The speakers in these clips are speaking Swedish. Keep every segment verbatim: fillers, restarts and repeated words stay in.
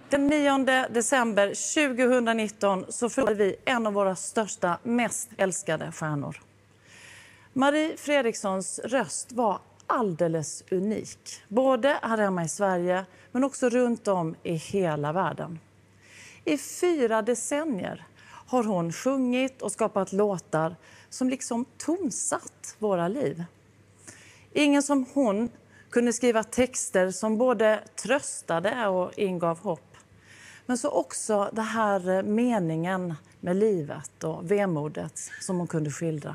Den nionde december tjugohundranitton så förlorade vi en av våra största, mest älskade stjärnor. Marie Fredrikssons röst var alldeles unik. Både här hemma i Sverige men också runt om i hela världen. I fyra decennier har hon sjungit och skapat låtar som liksom tonsatt våra liv. Ingen som hon kunde skriva texter som både tröstade och ingav hopp. Men så också det här meningen med livet och vemodet som hon kunde skildra.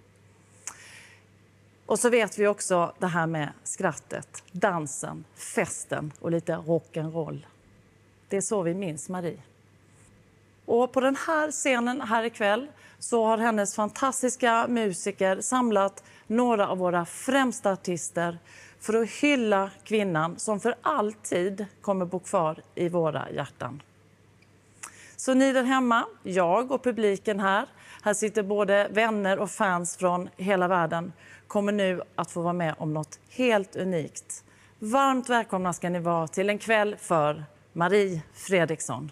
Och så vet vi också det här med skrattet, dansen, festen och lite rock'n'roll. Det är så vi minns Marie. Och på den här scenen här ikväll så har hennes fantastiska musiker samlat några av våra främsta artister för att hylla kvinnan som för alltid kommer bo kvar i våra hjärtan. Så ni där hemma, jag och publiken här, här sitter både vänner och fans från hela världen, kommer nu att få vara med om något helt unikt. Varmt välkomna ska ni vara till en kväll för Marie Fredriksson.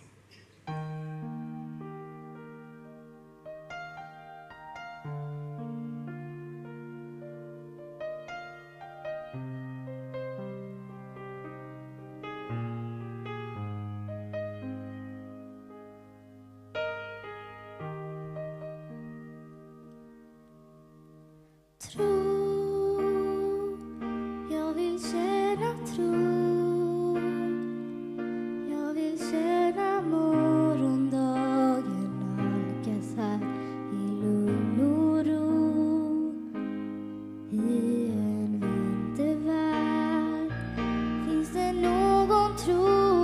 Tro, jag vill känna tro. Jag vill känna morgondagen nalkas här i lugn och ro. I en vintervärld finns det någon tro.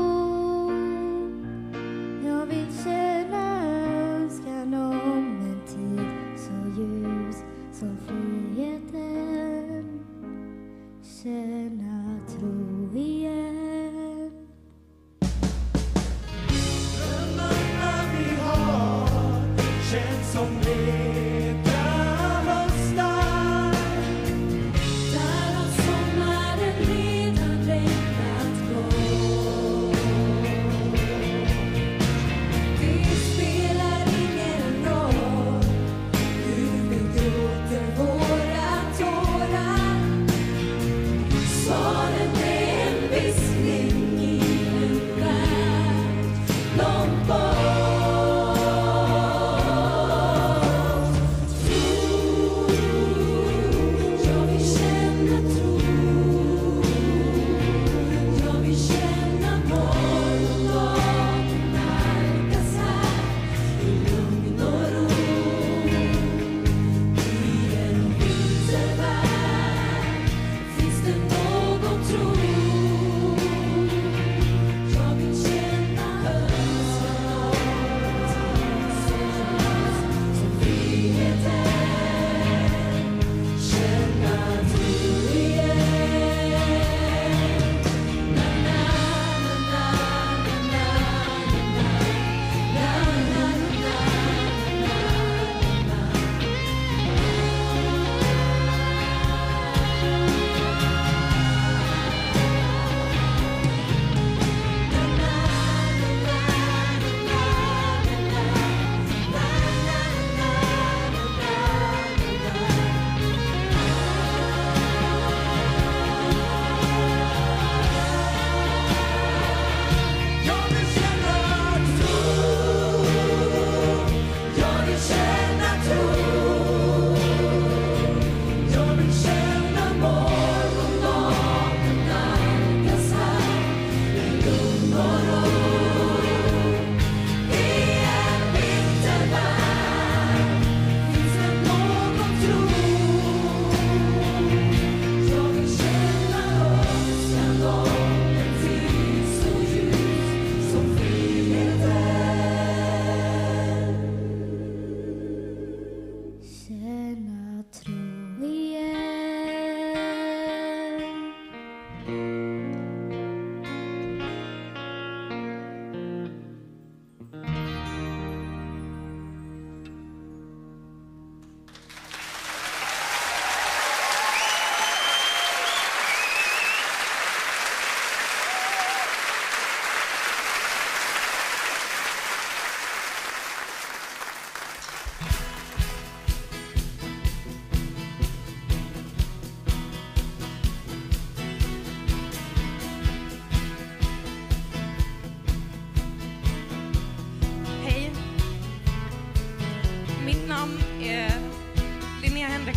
Jag vill känna önskan om en tid så ljus som friheten, känna tro igen. Drömmarna vi har känns som leka höstar. Där har sommaren redan lämnat bort. Det spelar ingen roll hur vi gråter våra tårar. Så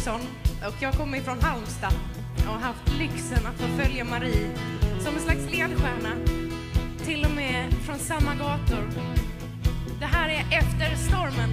Fredriksson och jag kommer ifrån Halmstad och har haft lyxen att få följa Marie som en slags ledstjärna, till och med från samma gator. Det här är Efter stormen.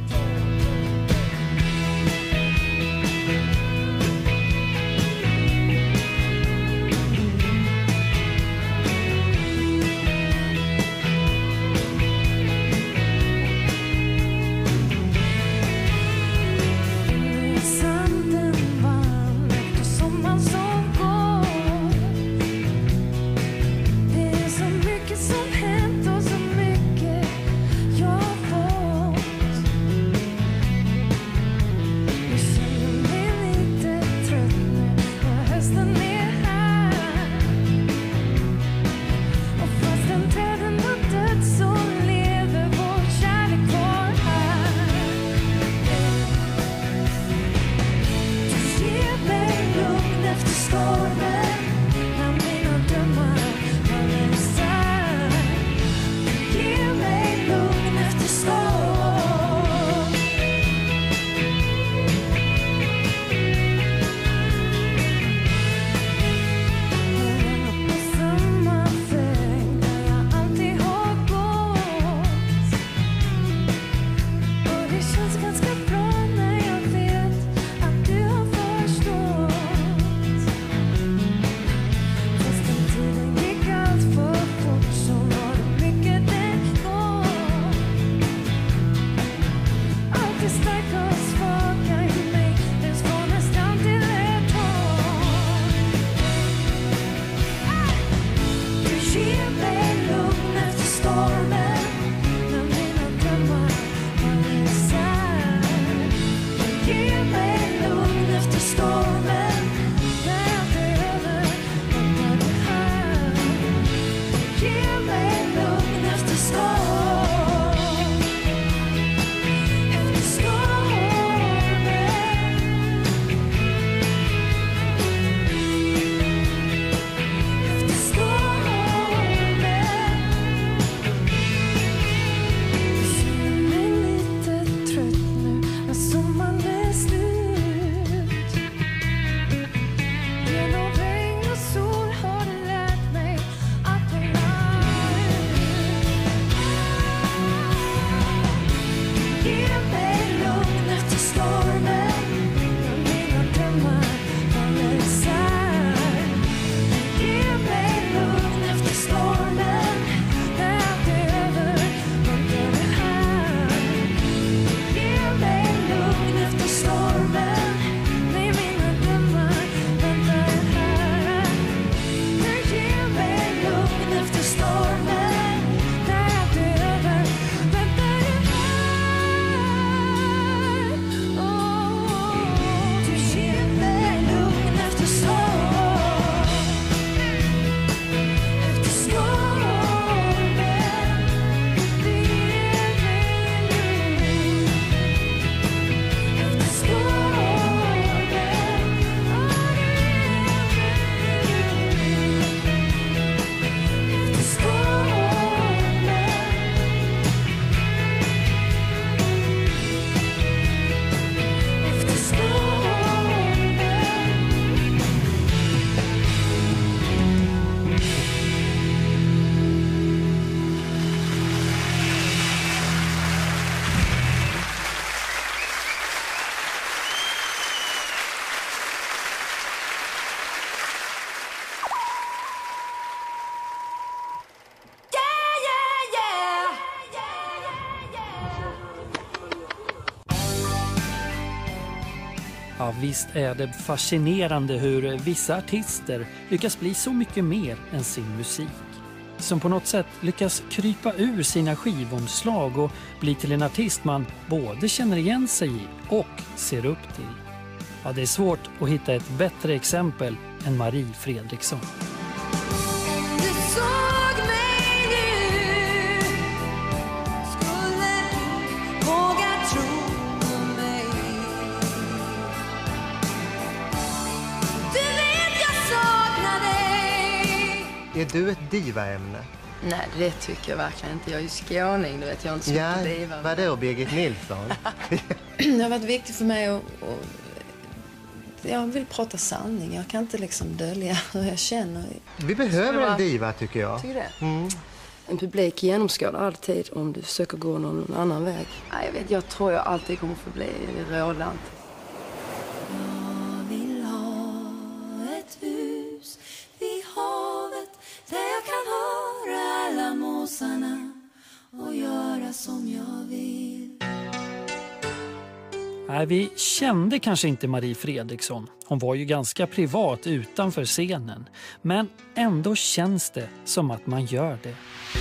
Ja, visst är det fascinerande hur vissa artister lyckas bli så mycket mer än sin musik. Som på något sätt lyckas krypa ur sina skivomslag och bli till en artist man både känner igen sig i och ser upp till. Ja, det är svårt att hitta ett bättre exempel än Marie Fredriksson. Är du ett divaämne? Nej, det tycker jag verkligen inte. Jag är ju skåning, du vet. Jag är inte så ja, mycket diva. Vadå, Birgit Nilsson? Det har varit viktigt för mig att, att Jag vill prata sanning. Jag kan inte liksom dölja hur jag känner. Vi behöver en diva, tycker jag. Tycker det? Mm. En publik genomskådar alltid om du försöker gå någon annan väg. Nej, jag vet, jag tror jag alltid kommer få bli rådant. Jag vill ha ett hus vid havet där jag kan höra alla måsarna och göra som jag vill. Nej, vi kände kanske inte Marie Fredriksson. Hon var ju ganska privat utanför scenen. Men ändå känns det som att man gör det.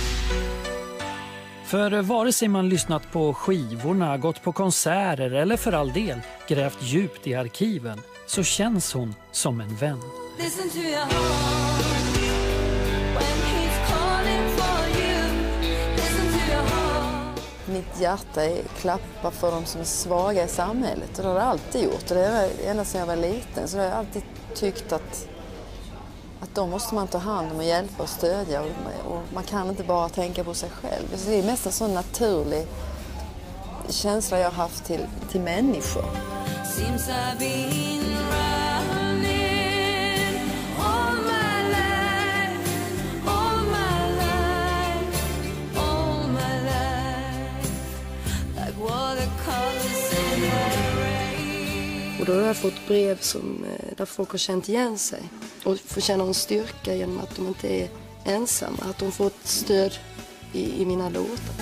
För vare sig man lyssnat på skivorna, gått på konserter eller för all del grävt djupt i arkiven så känns hon som en vän. Listen to your heart when he's calling for you. Listen to your heart. Mitt hjärta är klappar för de som är svaga i samhället. Och det har det alltid gjort. Och det var ända sedan jag var liten. Så jag har alltid tyckt att, att de måste man ta hand om och hjälpa och stödja. Och, och man kan inte bara tänka på sig själv. Så det är mest en sån naturlig känsla jag har haft till, till människor. Seems I've been running all my life, all my life, all my life, like watercolors in the rain. Och då har jag fått brev som, där folk har känt igen sig. Och får känna en styrka genom att de inte är ensamma. Att de får ett stöd i, i mina låtar.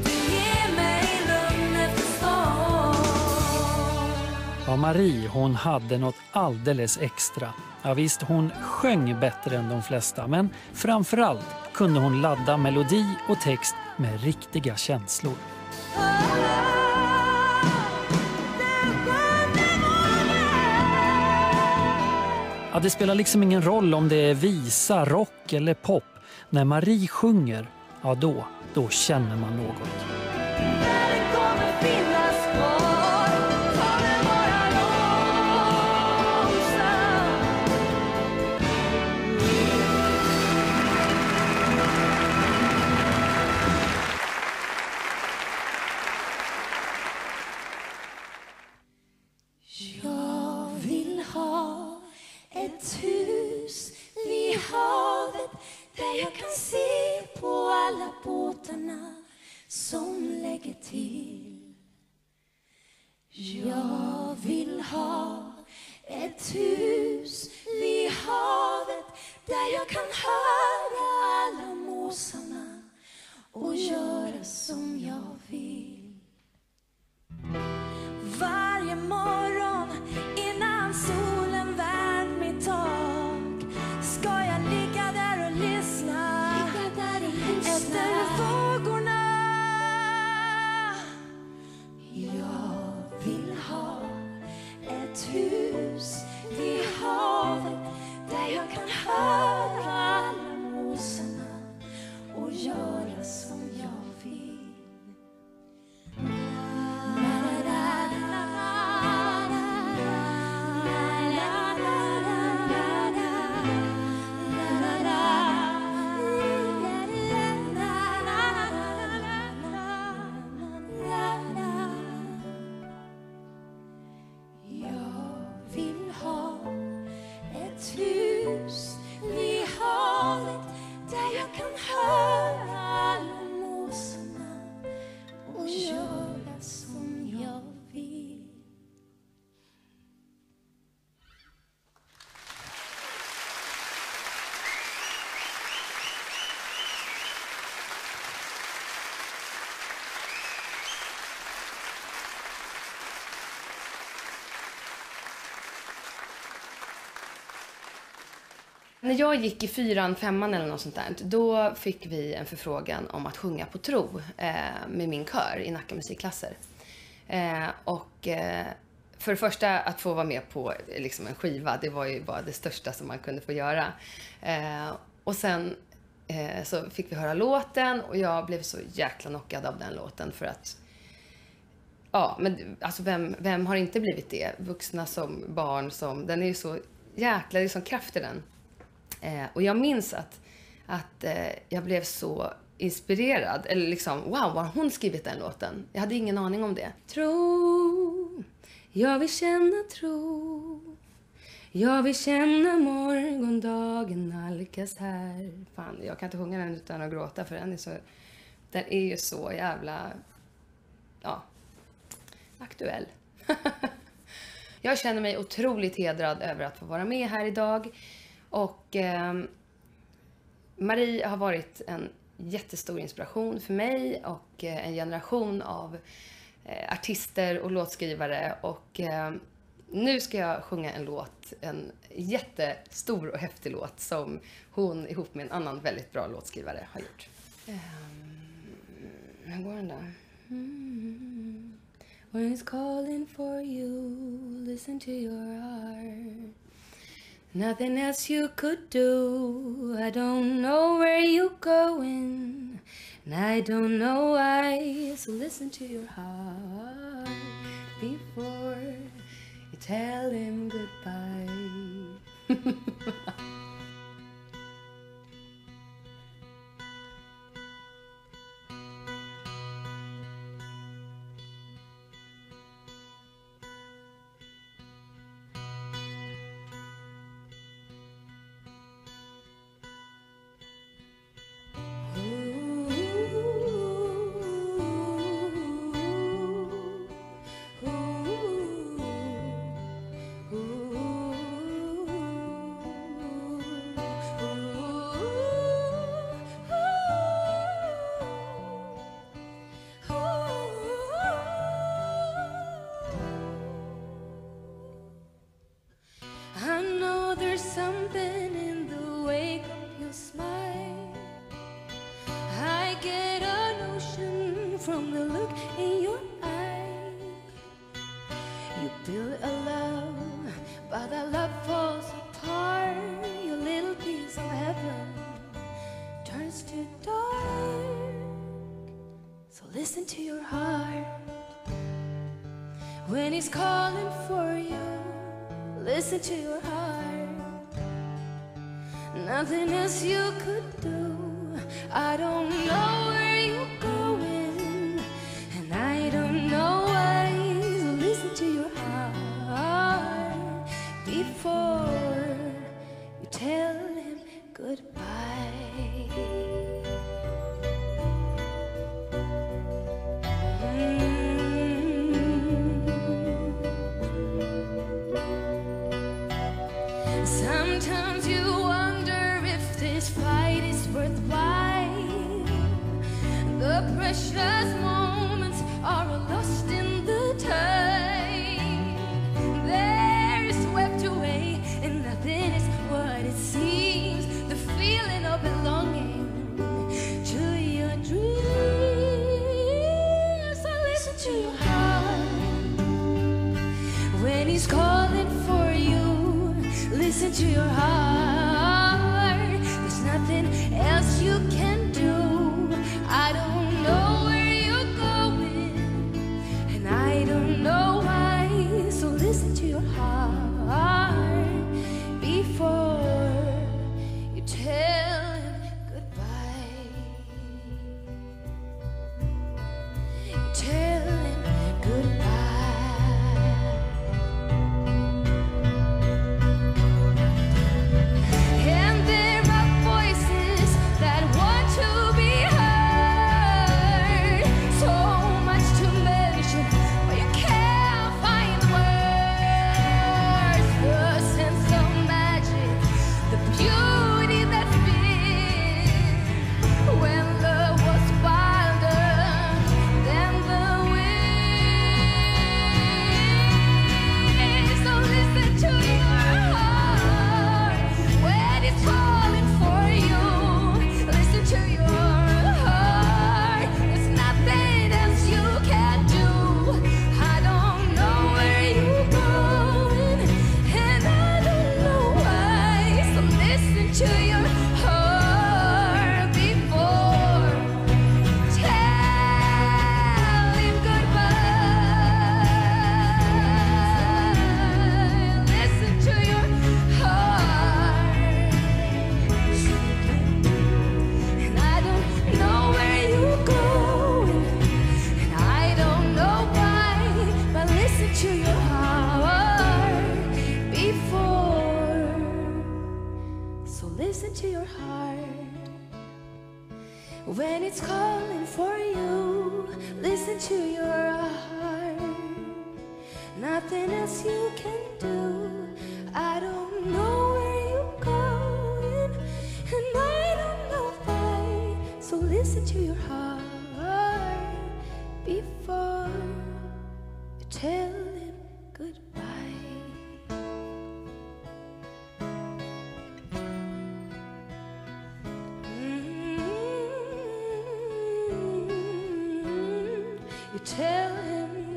Ja, Marie, hon hade något alldeles extra. Ja visst, hon sjöng bättre än de flesta, men framförallt kunde hon ladda melodi och text med riktiga känslor. Ja, det spelar liksom ingen roll om det är visa, rock eller pop. När Marie sjunger, ja då, då känner man något. Jag vill ha ett hus vid havet där jag kan se på alla båtarna som lägger till. Jag vill ha ett hus vid havet där jag kan höra alla måsarna och göra som jag vill. Varje morgon innan solen värmt mitt tak ska jag ligga där och lyssna, efter vågorna. Jag vill ha ett hus vid havet där jag kan höra alla måsarna och göra som jag vill. När jag gick i fyran, femman eller något sånt där, då fick vi en förfrågan om att sjunga på tro eh, med min kör i Nacka musikklasser. Eh, och eh, för det första att få vara med på liksom, en skiva, det var ju bara det största som man kunde få göra. Eh, och sen eh, så fick vi höra låten och jag blev så jäkla knockad av den låten för att ja, men alltså vem, vem har inte blivit det? Vuxna som barn, som, den är ju så jäkla, det är sån kraft i den. Eh, och jag minns att, att eh, jag blev så inspirerad. Eller liksom, wow, har hon skrivit den låten? Jag hade ingen aning om det. Tro, jag vill känna tro. Jag vill känna morgondagen nalkas här. Fan, jag kan inte sjunga den utan att gråta för den är så... Den är ju så jävla... Ja. Aktuell. Jag känner mig otroligt hedrad över att få vara med här idag. Och eh, Marie har varit en jättestor inspiration för mig och eh, en generation av eh, artister och låtskrivare. Och eh, nu ska jag sjunga en låt, en jättestor och häftig låt som hon ihop med en annan väldigt bra låtskrivare har gjort. Um, hur går den där? Mm. When it's calling for you, listen to your heart. Nothing else you could do. I don't know where you're going, and I don't know why. So listen to your heart before you tell him goodbye. I know there's something in the wake of your smile. I get a notion from the look in your eye. You build a love, but that love falls apart. Your little piece of heaven turns to dark. So listen to your heart when he's calling for you. Listen to your heart. Nothing else you could do. I don't know where you're going, and I don't know why. So listen to your heart before you tell him goodbye. Sometimes you wonder if this fight is worthwhile. The precious moments are lost in the time. They're swept away and nothing is what it seems. The feeling of belonging to your dreams. So listen to your heart when he's calling for you. Listen to your heart. There's nothing else you can do. I don't know where you're to your heart. When it's calling for you, listen to your heart. Nothing else you can do. I don't know where you're going, and I don't know why. So listen to your heart before you tell him goodbye. You tell him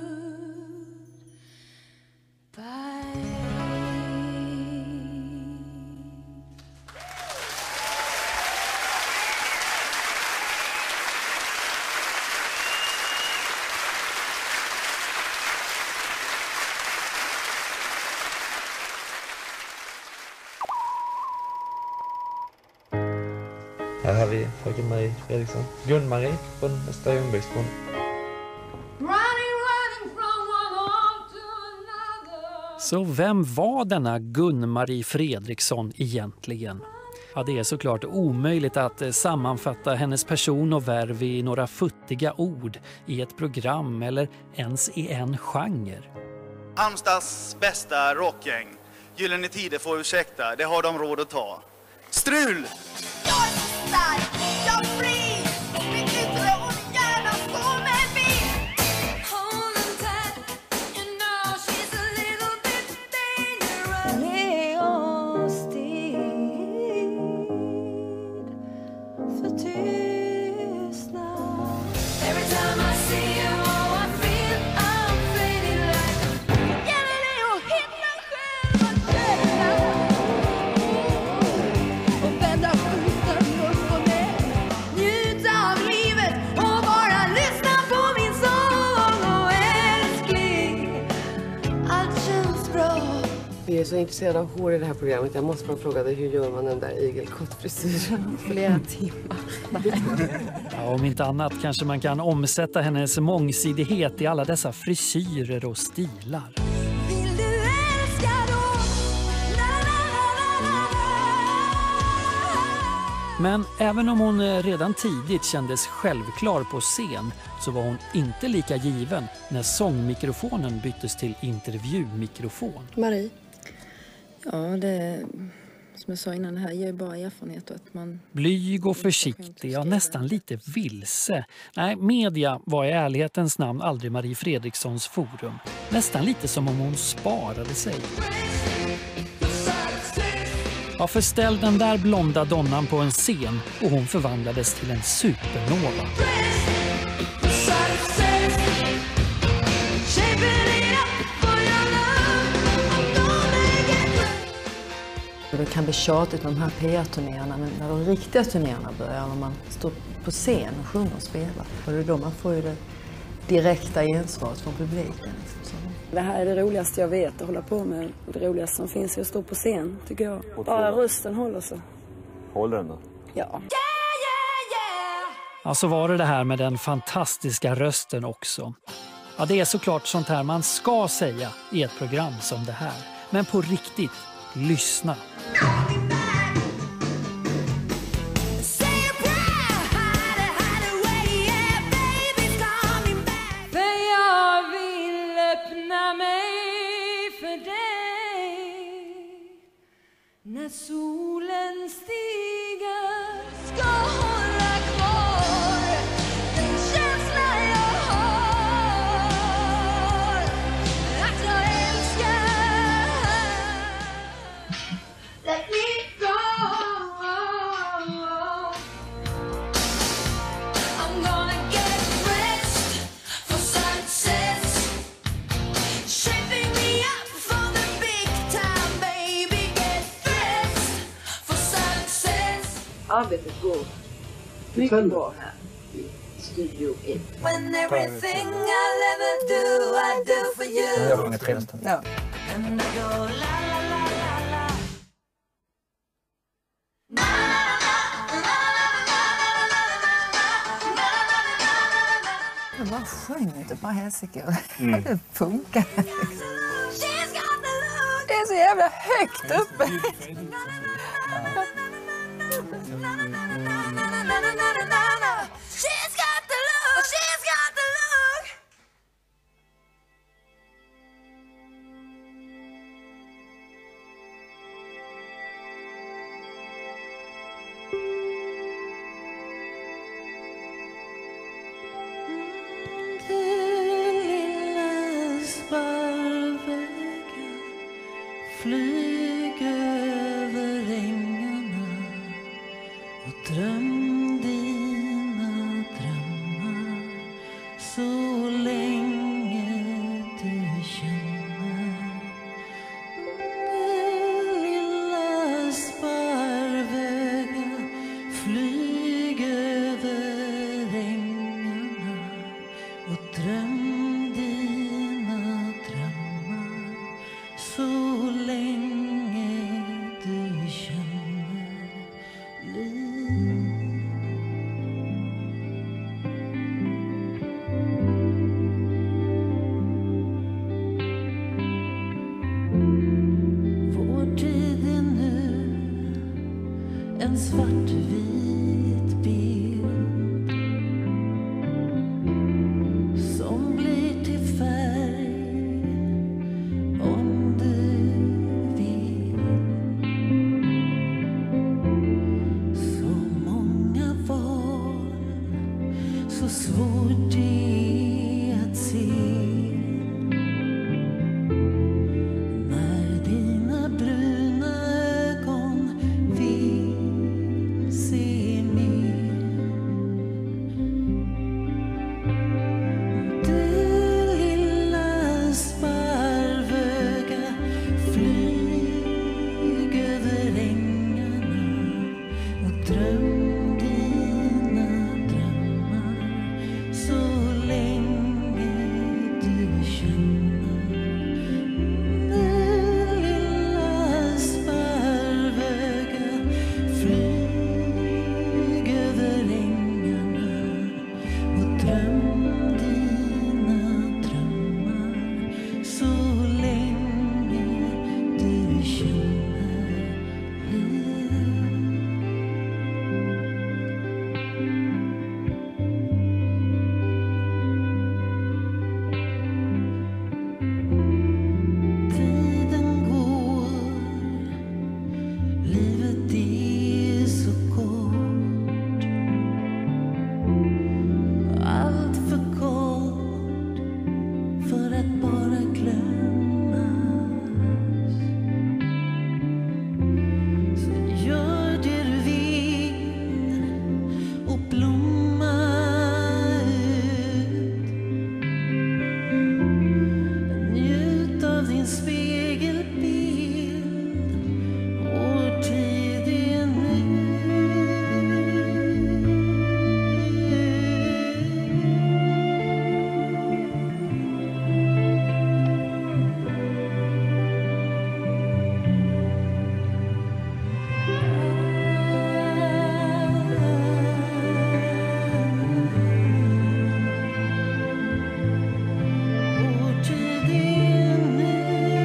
goodbye. Här har vi fröken Marie Fredriksson. Gun-Marie från Östra Ljungbergsbron. Så vem var denna Gun-Marie Fredriksson egentligen? Ja, det är såklart omöjligt att sammanfatta hennes person och värv i några futtiga ord i ett program eller ens i en genre. Halmstads bästa rockgäng. Gyllene Tider får ursäkta, det har de råd att ta. Strul! Jag är stark, jag är fri. Mitt yttre och gärna stå med vid. Hold on tight, you know she's a little bit dangerous. Ge oss tid för tystnad. Every time I see you, oh, I feel I'm fading like. Gäller det att hitta själv och känna. Och vända skiten upp och ner. Njuta av livet och bara lyssna på min sång. Och älskling, allt känns bra. Vi är så intresserade av hår i det här programmet. Jag måste bara fråga dig, hur gör man den där igelkottfrisyren flera timmar? Ja, om inte annat kanske man kan omsätta hennes mångsidighet i alla dessa frisyrer och stilar. Vill du älska då? Na, na, na, na, na. Men även om hon redan tidigt kändes självklar på scen så var hon inte lika given när sångmikrofonen byttes till intervjumikrofon. Marie? Ja, det som jag sa innan, det här ger bara erfarenhet och att man... Blyg och försiktig, ja, nästan lite vilse. Nej, media var i ärlighetens namn aldrig Marie Fredrikssons forum. Nästan lite som om hon sparade sig. Ja, för ställ den där blonda donnan på en scen och hon förvandlades till en supernova. Det kan bli tjatigt med de här P R-turnéerna, men när de riktiga turnéerna börjar, när man står på scen och sjunger och spelar, och det är då man får ju det direkta gensvaret från publiken. Liksom. Så. Det här är det roligaste jag vet att hålla på med. Det roligaste som finns är att stå på scen, tycker jag. Bara rösten håller så. Håller den då? Ja. Ja, så var det det här med den fantastiska rösten också. Ja, det är såklart sånt här man ska säga i ett program som det här. Men på riktigt, lyssna. För jag vill öppna mig för dig. När solen stiger ska hålla kvar den känsla jag har. Att jag älskar. Let me go. I'm gonna get rest for success. Shaping me up for the big time, baby. Get dressed for success. Arbetet går mycket bra här i Studio ett. When everything I'll ever do, I do for you. Jag sjunger trevligt. Ja. And I go la la la la la. Jag bara sjöng inte bara helsike. Mm. Det funkar. Det är så jävla högt uppe. Flyg över ängarna och dröm dina drömmar så länge du känner. Du lilla sparvöga, flyg över ängarna och dröm dina drömmar så länge du känner liv. Vår tid är nu en svartvit bild som blir till färg om du vill. Så många val, så svårt det är att se när dina bruna ögon vill se mer. Du lilla sparvöga, flyg över ängarna och dröm dina drömmar så länge du känner. Du lilla sparvöga, flyg över ängarna och dröm dina drömmar så länge du känner liv. Tiden går, livet är så kort, allt för kort för att bara glömmas. Så gör det du vill och blomma ut. Njut av din spegelbild, vår tid är nu. Vår tid är nu.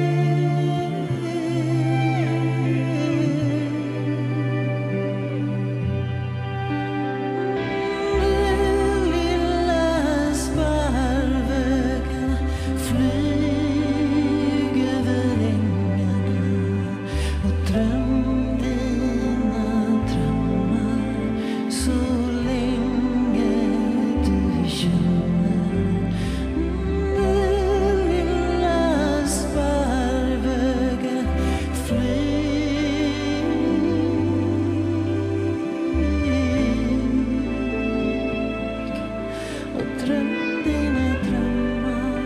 Du lilla sparvöga, flyg över ängarna och dröm dina drömmar så länge du känner. Du lilla sparvöga, flyg och dröm dina drömmar.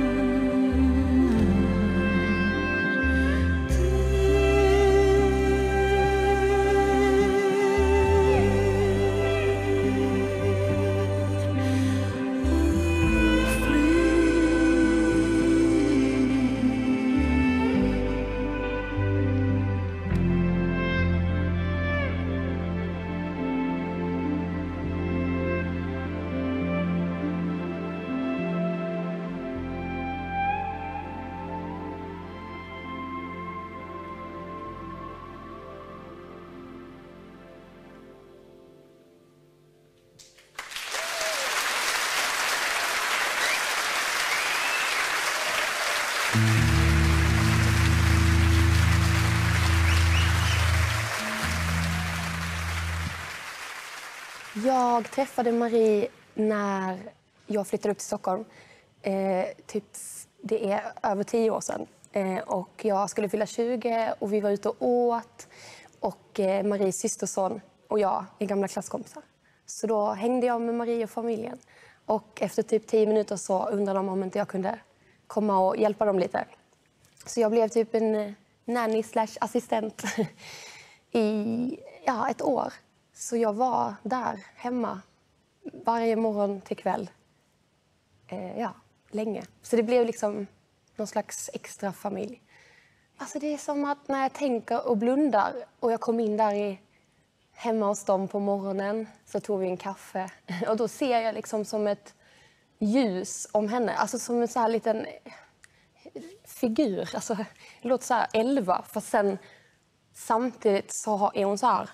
Jag träffade Marie när jag flyttade upp till Stockholm. Eh, typ, det är över tio år sedan. Eh, och jag skulle fylla tjugo och vi var ute och åt. Och eh, Maries systerson och jag är gamla klasskompisar. Så då hängde jag med Marie och familjen. Och efter typ tio minuter så undrade de om inte jag kunde komma och hjälpa dem lite. Så jag blev typ en eh, nanny slash assistent i ja, ett år. Så jag var där hemma varje morgon till kväll. Eh, ja, länge. Så det blev liksom någon slags extra familj. Alltså det är som att när jag tänker och blundar och jag kom in där i, hemma hos dem på morgonen så tog vi en kaffe. Och då ser jag liksom som ett ljus om henne. Alltså som en så här liten figur. Alltså det låter så här elva. För sen samtidigt så är hon så här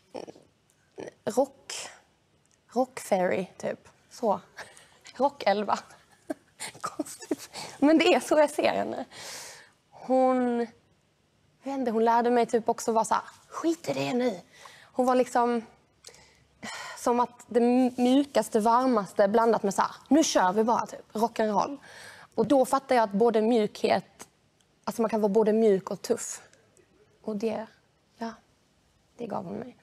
rock, rock fairy typ. Så. Rock elva. Konstigt. Men det är så jag ser henne. Hon, jag vet inte, hon lärde mig typ också vara så här, skit i det nu. Hon var liksom som att det mjukaste, varmaste blandat med så här, nu kör vi bara typ, rock'n'roll. Och då fattade jag att både mjukhet, alltså man kan vara både mjuk och tuff. Och det, ja, det gav hon mig.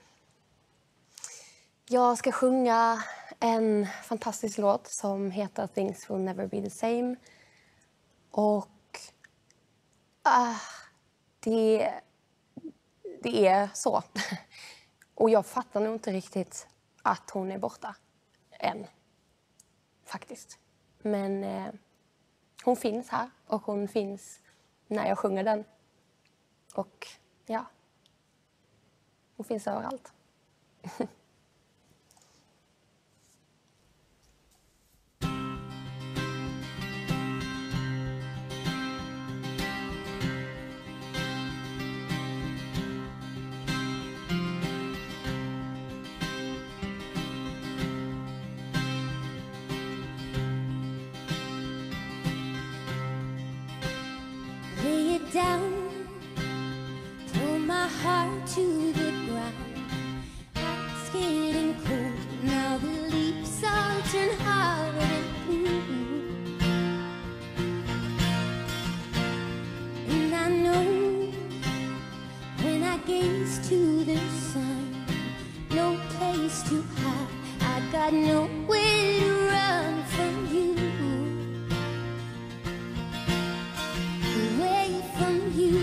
Jag ska sjunga en fantastisk låt som heter Things Will Never Be The Same. Och uh, det, det är så. Och jag fattar nog inte riktigt att hon är borta än. Faktiskt. Men eh, hon finns här och hon finns när jag sjunger den. Och ja, hon finns överallt. Lay it down, pull my heart to the ground. It's getting cold, now the leaves all turn hard and blue. And I know when I gaze to the sun, no place to hide, I got nowhere to run from you. Away from you.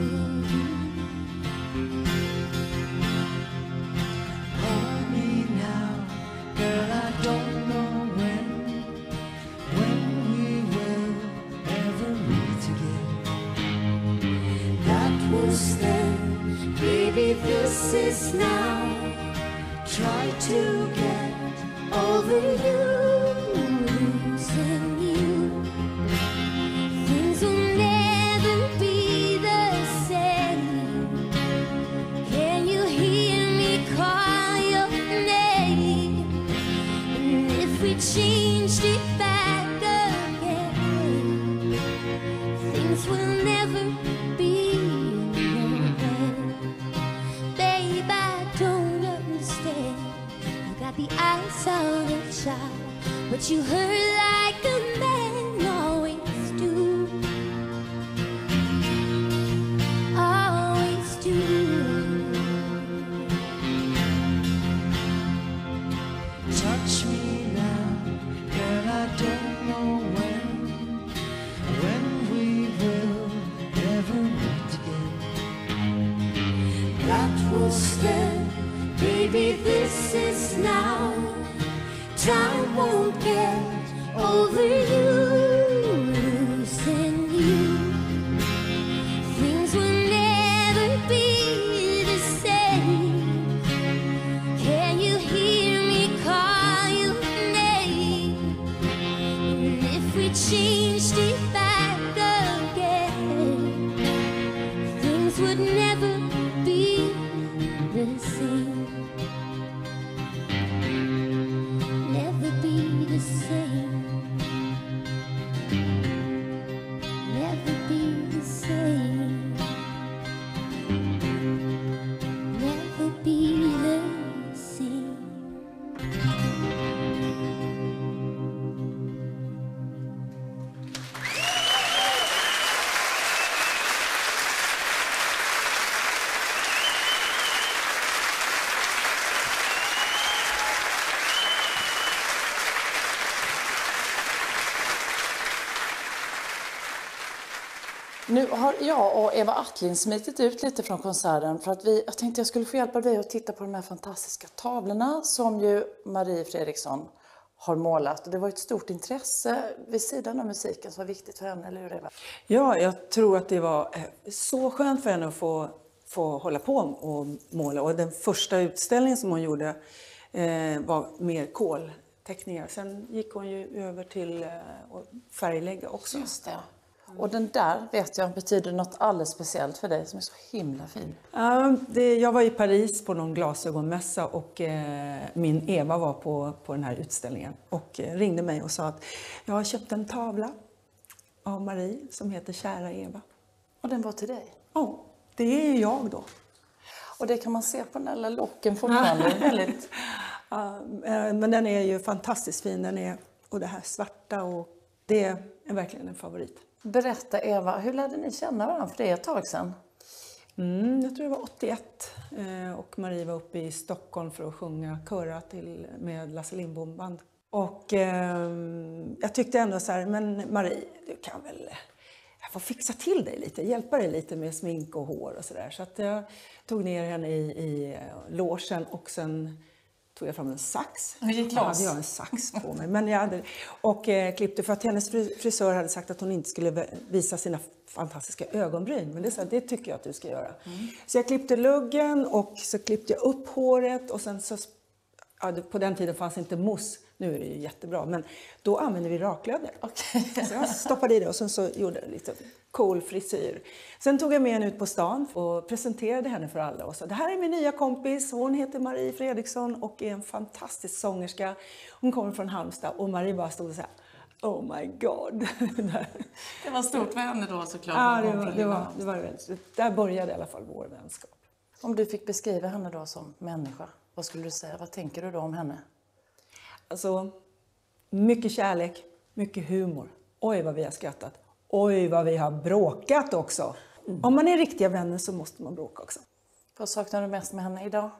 Hold me now, girl, I don't know when, when we will ever meet again. That was then, baby, this is now. Try to get over you, losing you. Things will never be the same. Can you hear me call your name? And if we changed it back again, things will never be the same. Babe, I don't understand. You got the eyes of a child, but you hurt like a man always do. Always do. Touch me now, girl, I don't know when, when we will ever meet again. That was then, baby, this is now. Time won't get over you, losing you. Things will never be the same. Can you hear me call your name? And if we changed it back again, things would never be the same. Never be the same. Nu har jag och Eva Attling smitit ut lite från konserten för att vi, jag tänkte jag skulle få hjälpa dig att titta på de här fantastiska tavlorna som ju Marie Fredriksson har målat. Och det var ett stort intresse vid sidan av musiken som var viktigt för henne, eller hur Eva? Ja, jag tror att det var eh, så skönt för henne att få, få hålla på och måla. Och den första utställningen som hon gjorde eh, var mer kolteckningar. Sen gick hon ju över till eh, färglägga också. Just det. Och den där vet jag betyder något alldeles speciellt för dig som är så himla fin. Ja, det, jag var i Paris på någon glasögonmässa och eh, min Eva var på, på den här utställningen. Och eh, ringde mig och sa att jag har köpt en tavla av Marie som heter Kära Eva. Och den var till dig? Ja, det är ju jag då. Och det kan man se på den där locken fortfarande. Väldigt... ja, eh, men den är ju fantastiskt fin. Den är, och det här svarta och det är verkligen en favorit. Berätta Eva, hur lärde ni känna varandra? För det är ett tag sedan. Mm, jag tror det var åttioett och Marie var uppe i Stockholm för att sjunga köra till, med Lasse Lindbom band. Och eh, jag tyckte ändå så här, men Marie, du kan väl, jag får fixa till dig lite, hjälpa dig lite med smink och hår och sådär. Så att jag tog ner henne i, i logen och sen tog jag fram en sax. Hur gick Jag hade jag en sax på mig. Men jag hade, och eh, klippte för att hennes frisör hade sagt att hon inte skulle visa sina fantastiska ögonbryn. Men det, så, det tycker jag att du ska göra. Mm. Så jag klippte luggen och så klippte jag upp håret. Och sen så, ja, på den tiden fanns inte mousse. Nu är det ju jättebra. Men då använde vi raklödder. Okay. Så jag stoppade i det och sen så gjorde jag lite cool frisyr. Sen tog jag med henne ut på stan och presenterade henne för alla. Och sa, det här är min nya kompis. Hon heter Marie Fredriksson och är en fantastisk sångerska. Hon kommer från Halmstad och Marie bara stod och sa, oh my god. Det var stort för henne då såklart. Ja, det var, det var, det var väldigt. Där började i alla fall vår vänskap. Om du fick beskriva henne då som människa, vad skulle du säga? Vad tänker du då om henne? Alltså, mycket kärlek, mycket humor. Oj vad vi har skrattat. Oj vad vi har bråkat också. Mm. Om man är riktiga vänner så måste man bråka också. Vad saknar du mest med henne idag?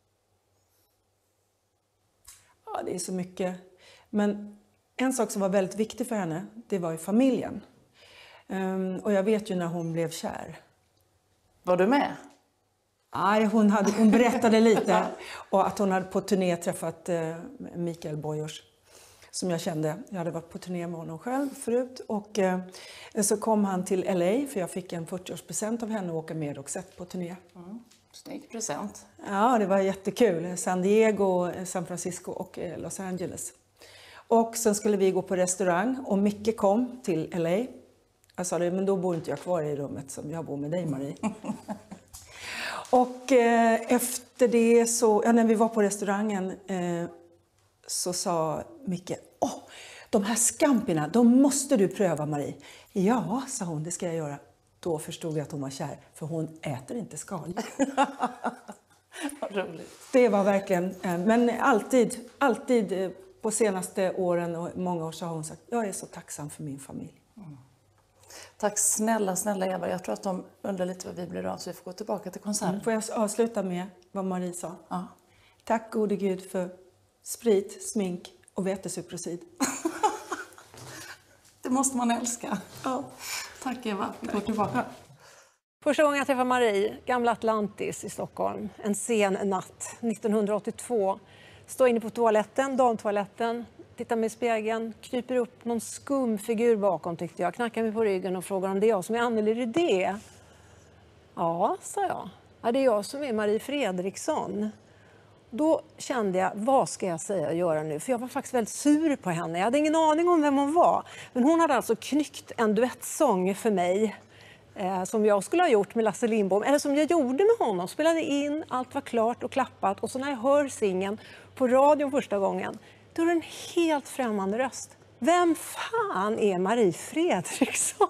Ja, det är så mycket. Men en sak som var väldigt viktig för henne, det var ju familjen. Um, och jag vet ju när hon blev kär. Var du med? Nej, hon, hade, hon berättade lite. Och att hon hade på turné träffat uh, Mikael Bojors. Som jag kände. Jag hade varit på turné med honom själv förut. Och uh, så kom han till L A. För jag fick en fyrtioårspresent av henne och åka med och sett på turné. Mm. Snygg present. Ja, det var jättekul. San Diego, San Francisco och uh, Los Angeles. Och sen skulle vi gå på restaurang. Och Micke kom till L A. Jag sa det, men då bor inte jag kvar i rummet som jag bor med dig, Marie. Och eh, efter det så, ja, när vi var på restaurangen eh, så sa Micke, åh, de här scampina, de måste du pröva, Marie. Ja, sa hon, det ska jag göra. Då förstod jag att hon var kär, för hon äter inte skal. Vad roligt. Det var verkligen, eh, men alltid, alltid eh, på senaste åren och många år så har hon sagt, jag är så tacksam för min familj. Mm. Tack snälla, snälla Eva. Jag tror att de undrar lite vad vi blir av så vi får gå tillbaka till konserten. Mm. Får jag avsluta med vad Marie sa? Ja. Tack gode Gud för sprit, smink och vetesuprosid. Det måste man älska. Ja. Tack Eva. Vi går tillbaka. Första gången jag träffade Marie, gamla Atlantis i Stockholm, en sen natt nittonhundraåttiotvå. Står inne på toaletten, damtoaletten. Tittar mig i spegeln, kryper upp någon skum figur bakom tyckte jag. Knackar mig på ryggen och frågar om det är jag som är Anneli Rydé. Ja, sa jag. Ja, det är jag som är Marie Fredriksson. Då kände jag, vad ska jag säga och göra nu? För jag var faktiskt väldigt sur på henne. Jag hade ingen aning om vem hon var. Men hon hade alltså knyckt en duettsång för mig. Eh, som jag skulle ha gjort med Lasse Lindbom. Eller som jag gjorde med honom. Spelade in, allt var klart och klappat. Och så när jag hör singen på radion första gången. Då är det en helt främmande röst. Vem fan är Marie Fredriksson?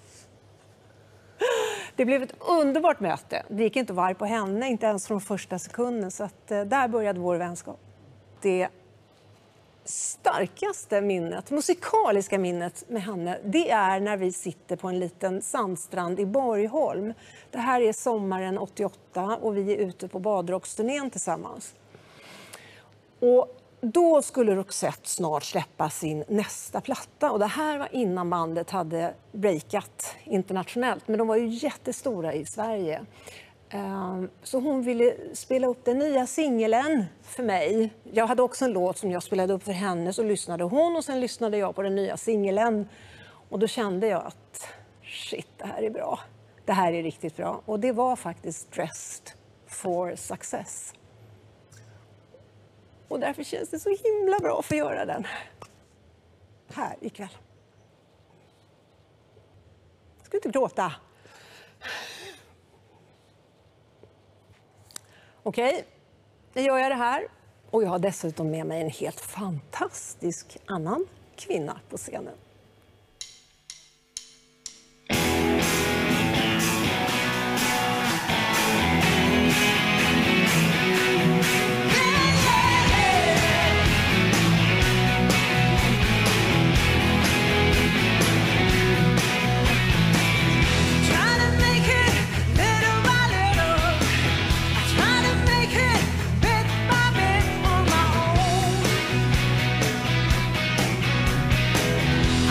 Det blev ett underbart möte. Det gick inte varv på henne, inte ens från första sekunden. Så att, eh, där började vår vänskap. Det starkaste minnet, musikaliska minnet med henne, det är när vi sitter på en liten sandstrand i Borgholm. Det här är sommaren åttioåtta och vi är ute på badrocksturnén tillsammans. Och då skulle Roxette snart släppa sin nästa platta. Och det här var innan bandet hade breakat internationellt. Men de var ju jättestora i Sverige. Um, så hon ville spela upp den nya singeln för mig. Jag hade också en låt som jag spelade upp för henne. Så lyssnade hon och sen lyssnade jag på den nya singeln. Och då kände jag att shit, det här är bra. Det här är riktigt bra. Och det var faktiskt Dressed for Success. Och därför känns det så himla bra för att göra den här ikväll. Ska inte gråta. Okej, nu gör jag det här. Och jag har dessutom med mig en helt fantastisk annan kvinna på scenen. Bit by bit on my own.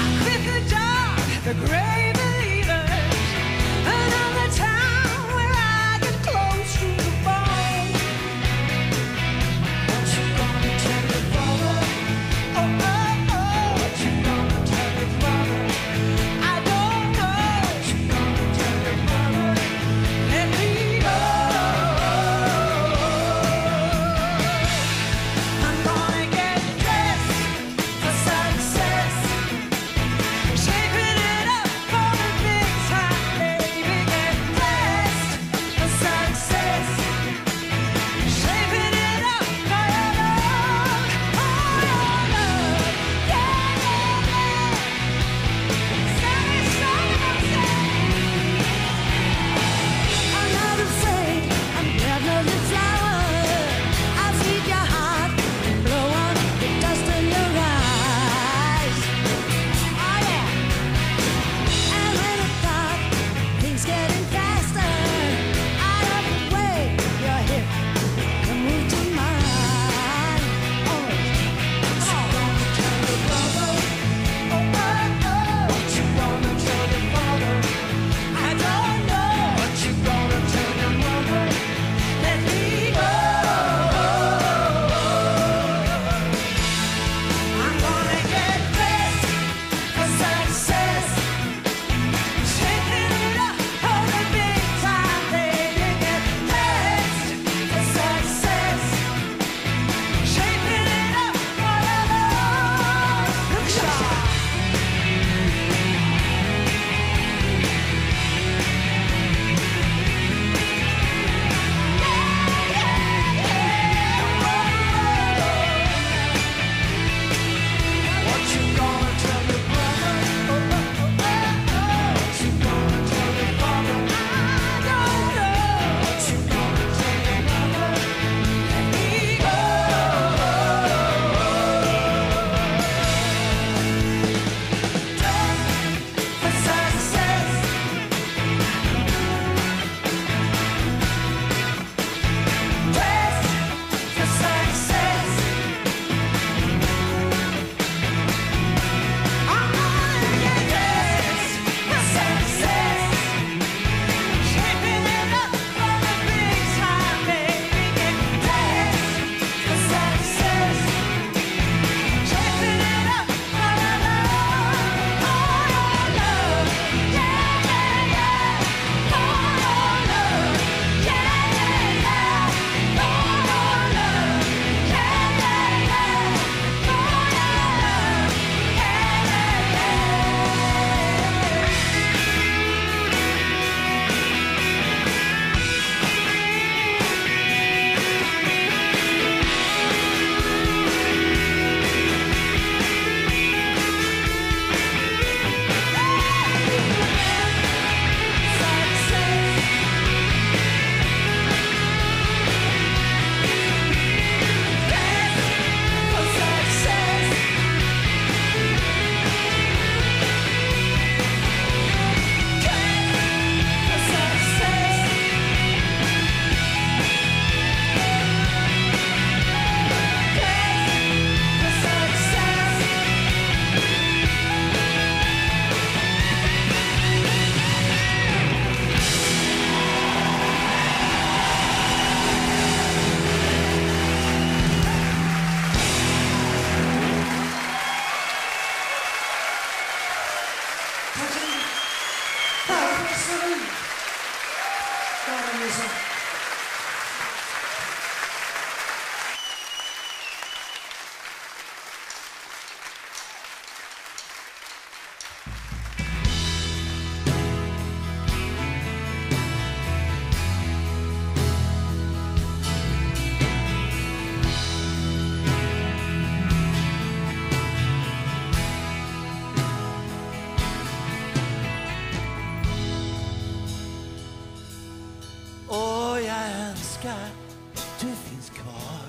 tillbaka, du finns kvar.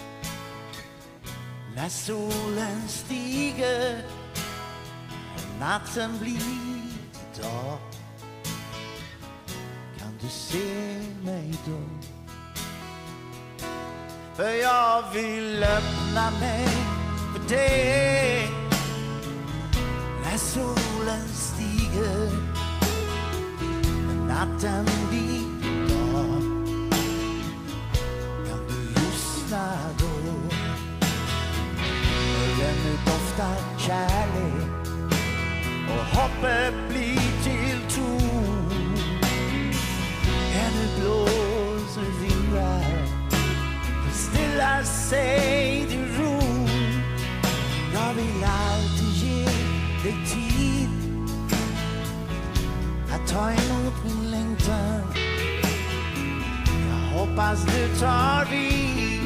När solen stiger, natten blir till dag. Kan du se mig då? För jag vill öppna mig för dig. När solen stiger, natten blir till dag. Kan du lyssna då? Ännu doftar kärlek och hoppet blir till tro. Ännu blåser vindar, stilla sig till ro. Jag vill alltid ge dig tid att ta emot min längtan. Jag hoppas du tar vid.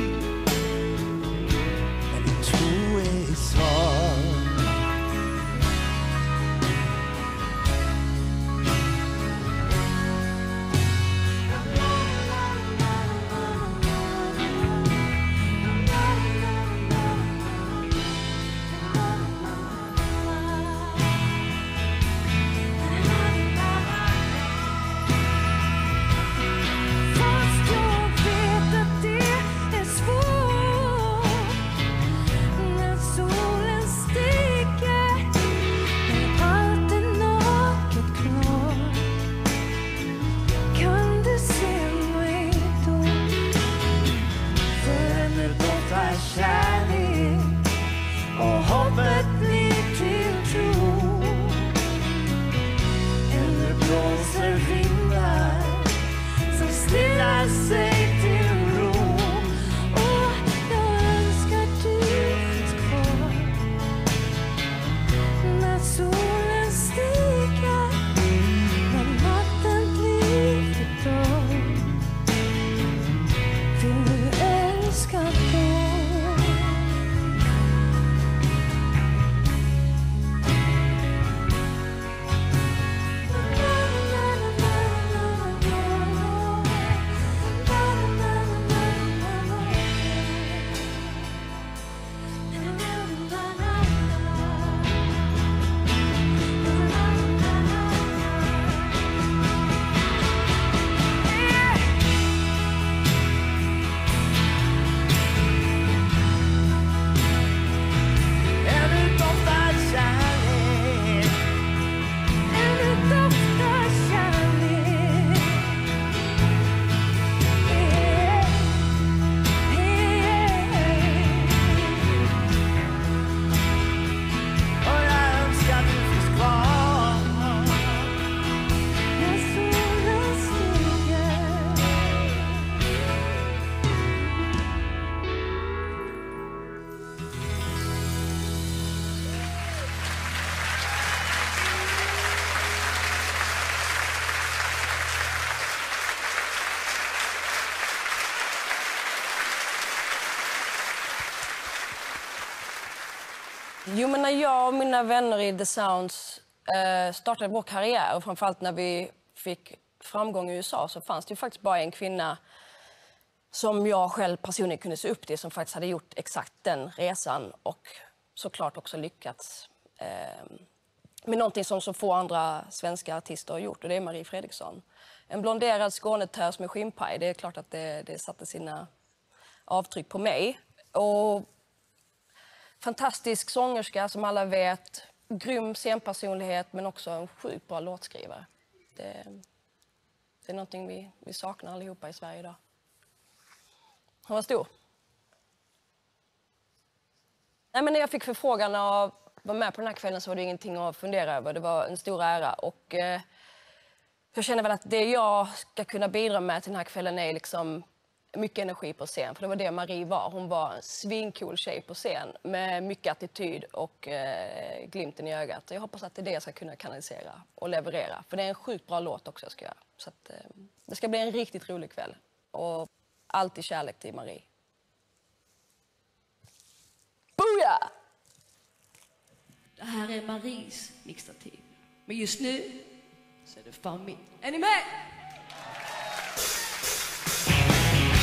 Tro är svar. Fast jag vet att det är svårt. När solen stiger är allt är naket klart. Kan du se mig då? För ännu doftar kärlek och hoppet blir till tro. Ännu blåser vindar som stillar sig till ro. Och jag önskar du finns kvar. När solen stiger, när natten blir till dag. Vill du älska då? Ännu doftar kärlek. Ännu doftar kärlek. Yeah. Och jag önskar du finns kvar. När solen stiger. Jo, men när jag och mina vänner i The Sounds eh, startade vår karriär och framförallt när vi fick framgång i U S A så fanns det ju faktiskt bara en kvinna som jag själv personligen kunde se upp till som faktiskt hade gjort exakt den resan och såklart också lyckats eh, med någonting som så få andra svenska artister har gjort och det är Marie Fredriksson. En blonderad skånetös med skinnpaj, det är klart att det, det satte sina avtryck på mig. Och fantastisk sångerska som alla vet, grym scenpersonlighet men också en sjukt bra låtskrivare. Det, det är någonting vi, vi saknar allihopa i Sverige idag. Hon var stor. Nej, men när jag fick förfrågan att vara med på den här kvällen så var det ingenting att fundera över. Det var en stor ära och eh, jag känner väl att det jag ska kunna bidra med till den här kvällen är liksom mycket energi på scen. För det var det Marie var. Hon var en svincool tjej på scen med mycket attityd och eh, glimten i ögat. Jag hoppas att det är det jag ska kunna kanalisera och leverera. För det är en sjukt bra låt också jag ska göra. Så att, eh, det ska bli en riktigt rolig kväll. Och alltid kärlek till Marie. Booyah! Det här är Maries mixtativ. Men just nu så är det fan mitt. Är ni med?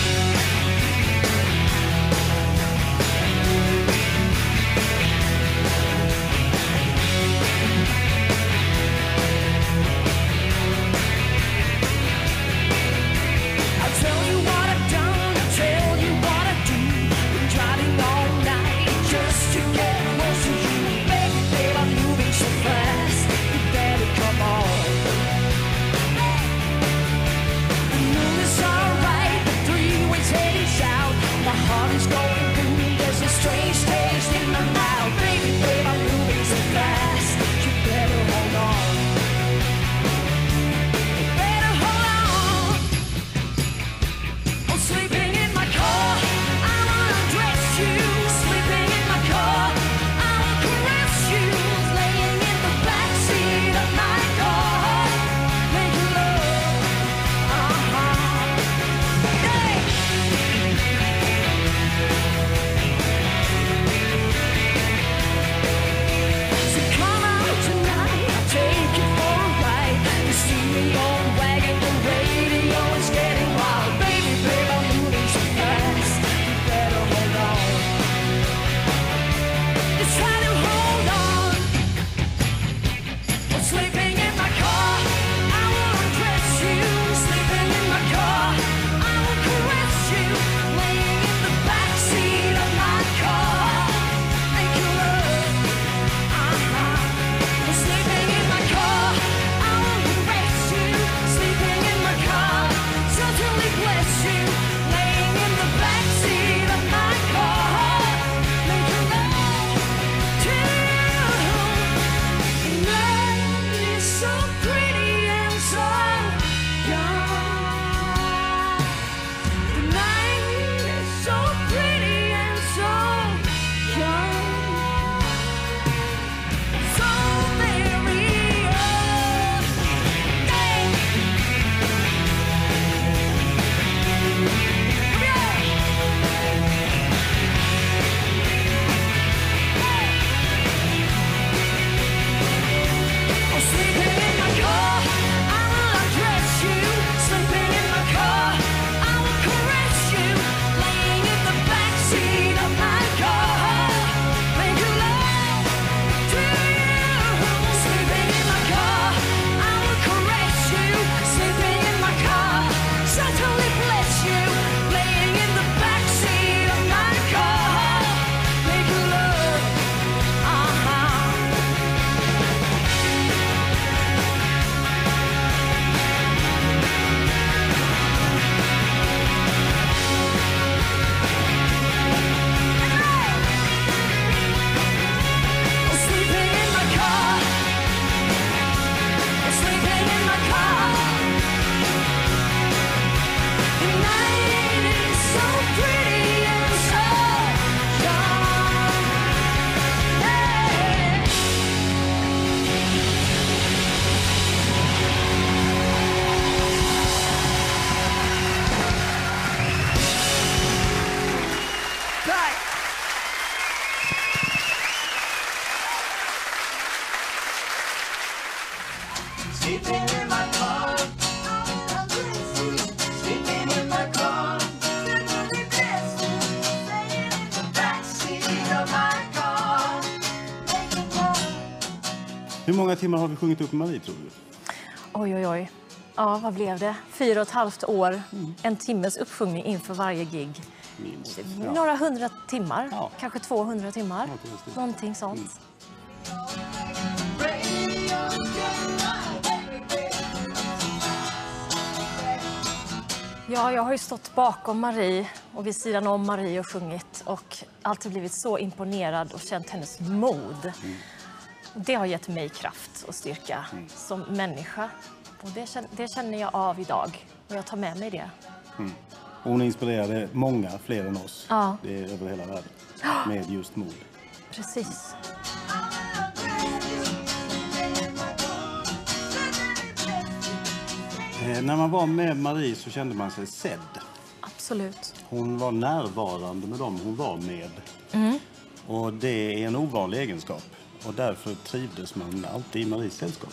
Hur många timmar har vi sjungit upp Marie, tror du? Oj, oj, oj. Ja, vad blev det? Fyra och ett halvt år. Mm. En timmes uppsjungning inför varje gig. Minst. Ja. Några hundra timmar. Ja. Kanske tvåhundra timmar. Ja, någonting sånt. Mm. Ja, jag har ju stått bakom Marie och vid sidan om Marie och sjungit och alltid blivit så imponerad och känt hennes mod. Mm. Det har gett mig kraft och styrka mm. som människa. Och det känner, det känner jag av idag och jag tar med mig det. Mm. Hon inspirerade många fler än oss. Ja. Det är över hela världen med just mod. Precis. Eh, när man var med Marie så kände man sig sedd. Absolut. Hon var närvarande med dem hon var med. Mm. Och det är en ovanlig egenskap. Och därför trivdes man alltid i Maries sällskap.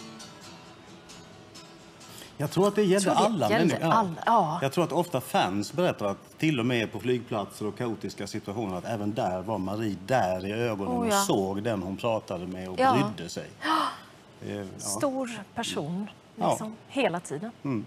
Jag tror att det gäller alla människor. Ja. Ja. Jag tror att ofta fans berättar att till och med på flygplatser och kaotiska situationer att även där var Marie där i ögonen oh, ja. och såg den hon pratade med och ja. brydde sig. Ja. Stor person, liksom, ja. hela tiden. Mm.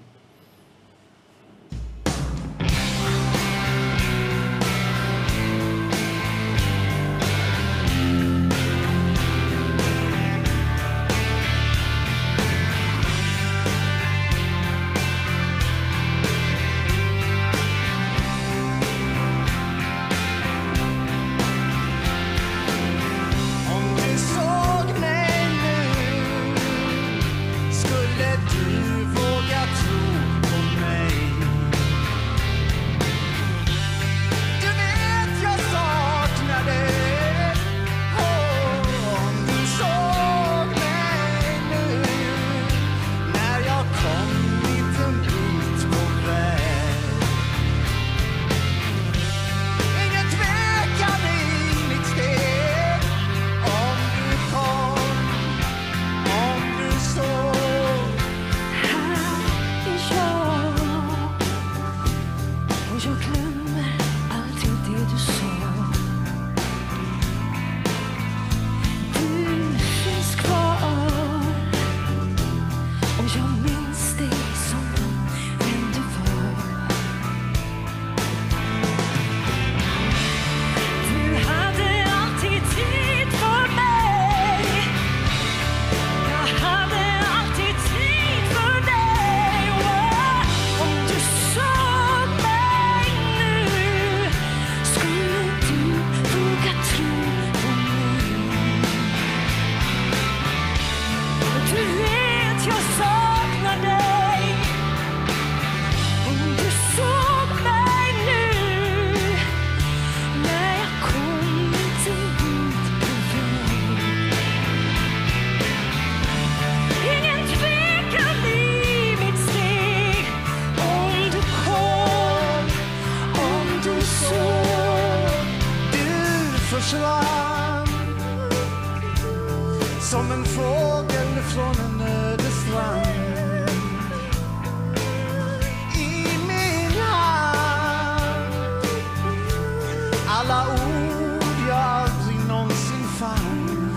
Som en fågel från en öde strand. I min hand alla ord jag aldrig någonsin fann.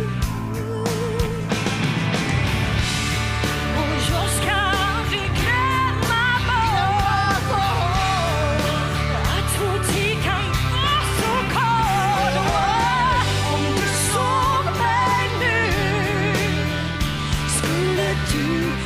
Och jag ska aldrig glömma bort att vår tid kan vara så kort. Om du såg mig nu skulle du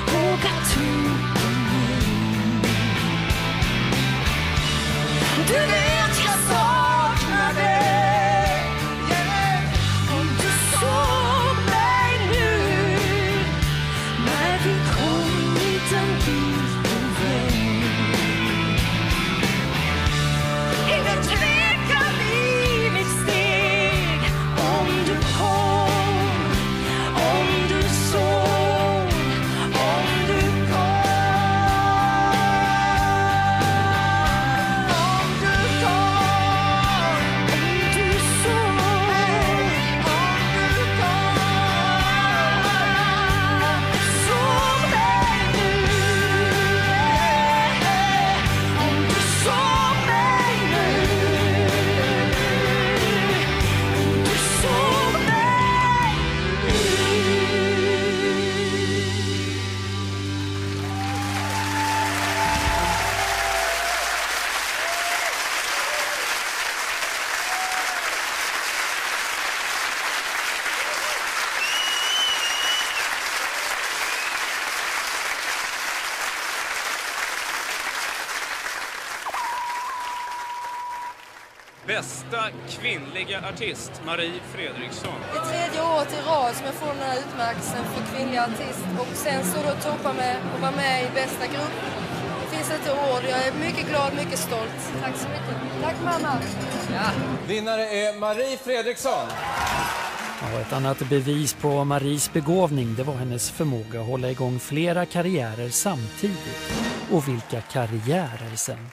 bästa kvinnliga artist, Marie Fredriksson. Det är tredje året i rad som jag får den här utmärkelsen för kvinnlig artist. Och sen så då toppa med och vara med i bästa grupp. Det finns inte ord. Jag är mycket glad, mycket stolt. Tack så mycket. Tack mamma. Ja. Vinnare är Marie Fredriksson. Ja, ett annat bevis på Maries begåvning, det var hennes förmåga att hålla igång flera karriärer samtidigt. Och vilka karriärer sen.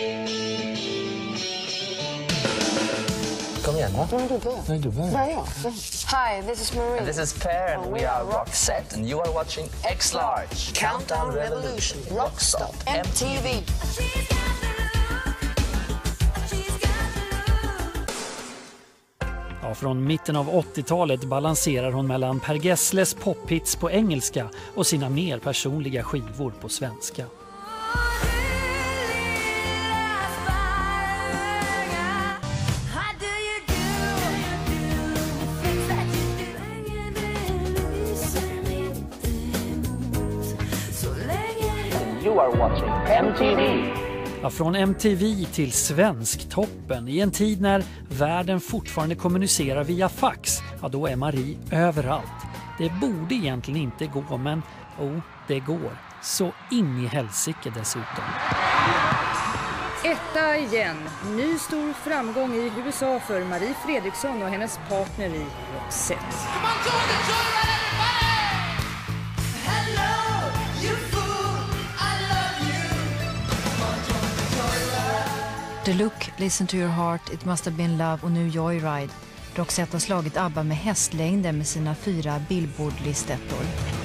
Kom igen, va? Vad är du på? Nej, du börjar. Börja. Hi, this is Marie. And this is Per, and we are Roxette, and you are watching X-Large, Countdown Revolution, Rockstop, M T V. Ja, från mitten av åttiotalet balanserar hon mellan Per Gessles pophits på engelska och sina mer personliga skivor på svenska. You are watching M T V. Ja, från M T V till Svensktoppen i en tid när världen fortfarande kommunicerar via fax. Ja, då är Marie överallt. Det borde egentligen inte gå, men oh, det går. Så in i helsike dessutom. Etta igen. Ny stor framgång i U S A för Marie Fredriksson och hennes partner i Roxette. The Look, Listen to Your Heart, It Must Have Been Love och nu Joyride. Roxette har slagit ABBA med hästlängder med sina fyra Billboard-listettor.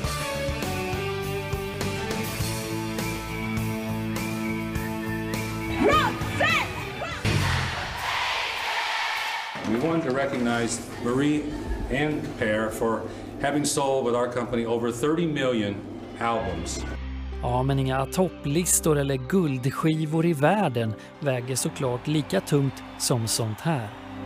We want to recognize Marie and Per for having sold with our company over thirty million albums. Ja, men inga topplistor eller guldskivor i världen väger såklart lika tungt som sånt här.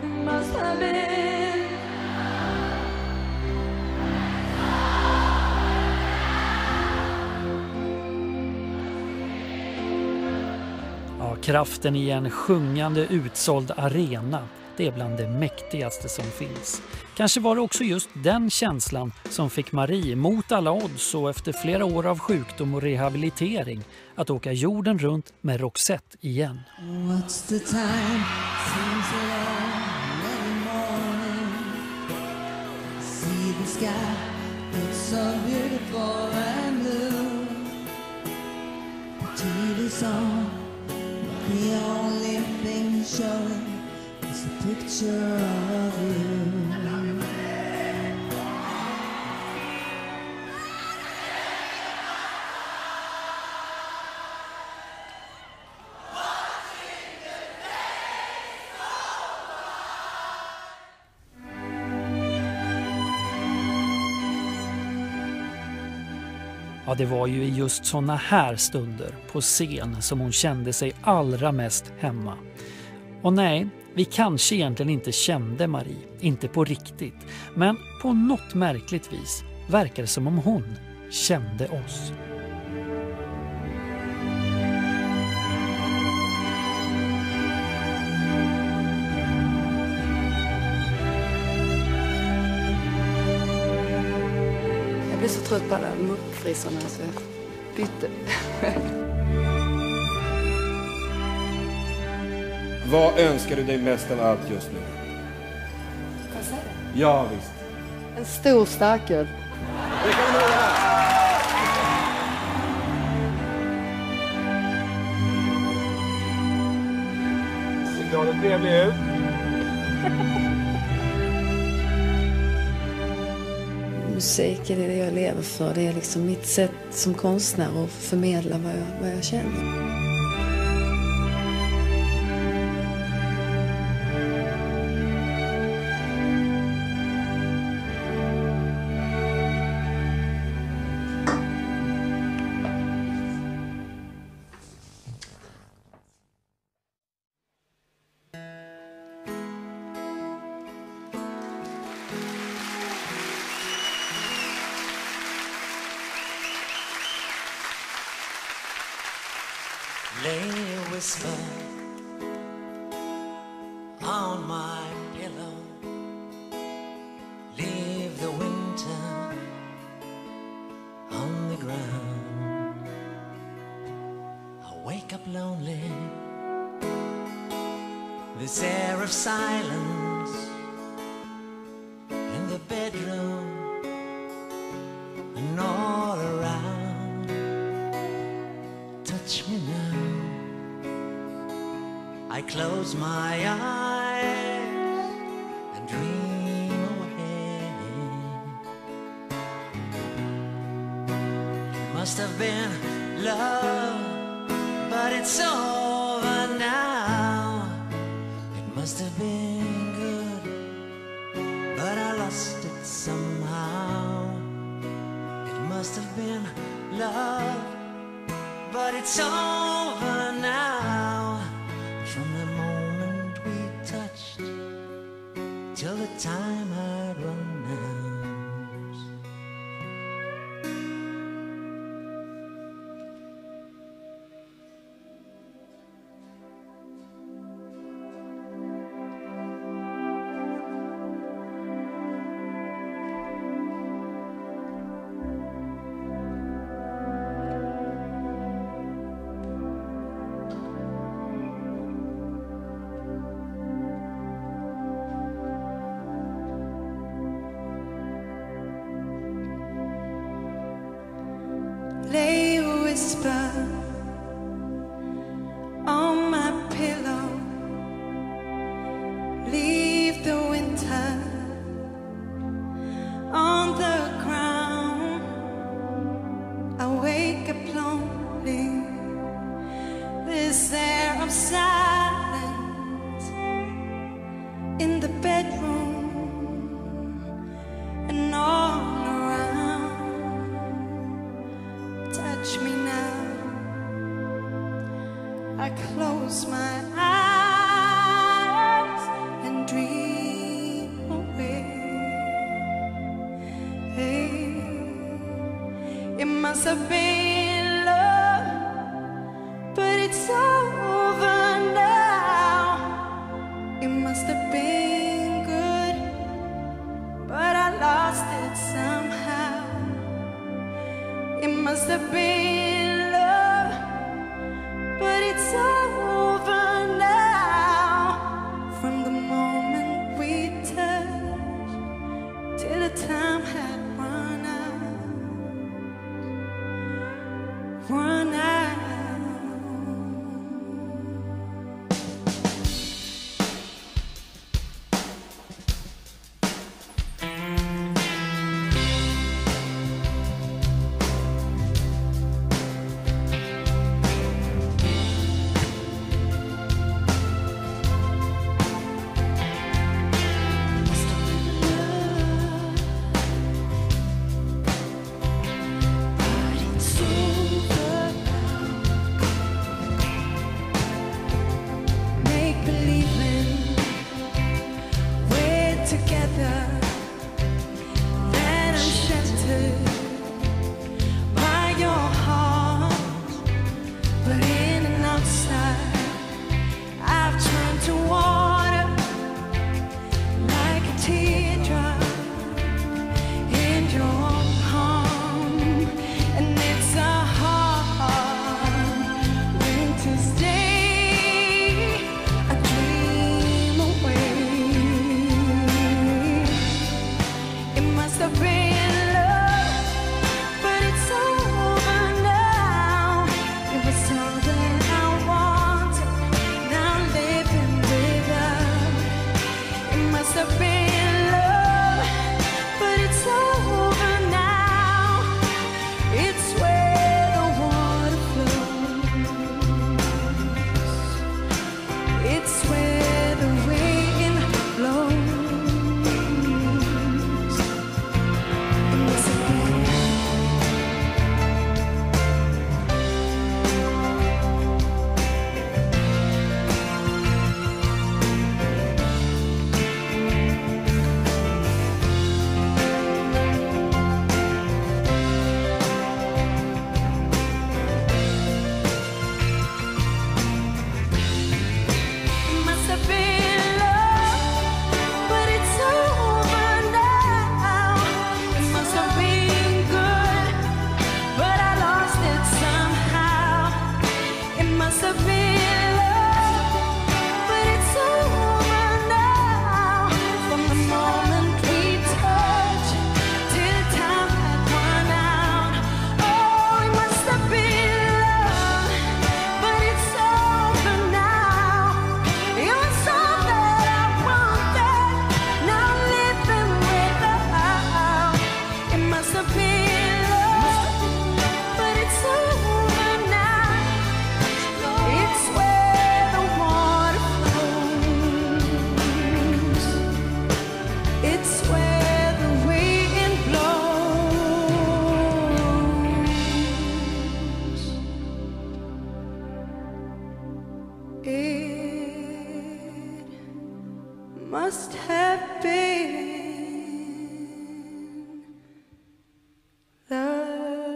Ja, kraften i en sjungande utsåld arena, det är bland det mäktigaste som finns. Kanske var det också just den känslan som fick Marie mot alla odds och efter flera år av sjukdom och rehabilitering att åka jorden runt med Roxette igen. What's the time? Seems long every morning. See the sky, it's so beautiful and blue. The T V's on, the only thing showing is a picture of you. Ja, det var ju i just såna här stunder på scen som hon kände sig allra mest hemma. Och nej, vi kanske egentligen inte kände Marie, inte på riktigt. Men på något märkligt vis verkar det som om hon kände oss. Jag blev så trött på alla muckfrisarna så jag bytte. Vad önskar du dig mest av allt just nu? Vad säger du? Ja, visst. En stor starköl. Det kan du göra! Se glad och trevlig ut. Musik är det jag lever för. Det är liksom mitt sätt som konstnär att förmedla vad jag, vad jag känner. Lay a whisper on lonely. This air of silence in the bedroom and all around. Touch me now. I close my eyes and dream away. It must have been love, but it's over now. It must have been good, but I lost it somehow. It must have been love, but it's over now. From the moment we touched till the time had run out. Lay a whisper on my pillow. Leave the winter on the ground. I wake up lonely. This air of silence in the bedroom and all around. Touch me now. I close my eyes and dream away. Hey, it must have been love, but it's over now. It must have been good, but I lost it somehow. It must have been love, but it's over now. From the moment we touched till the time had run out, run out. must have been love.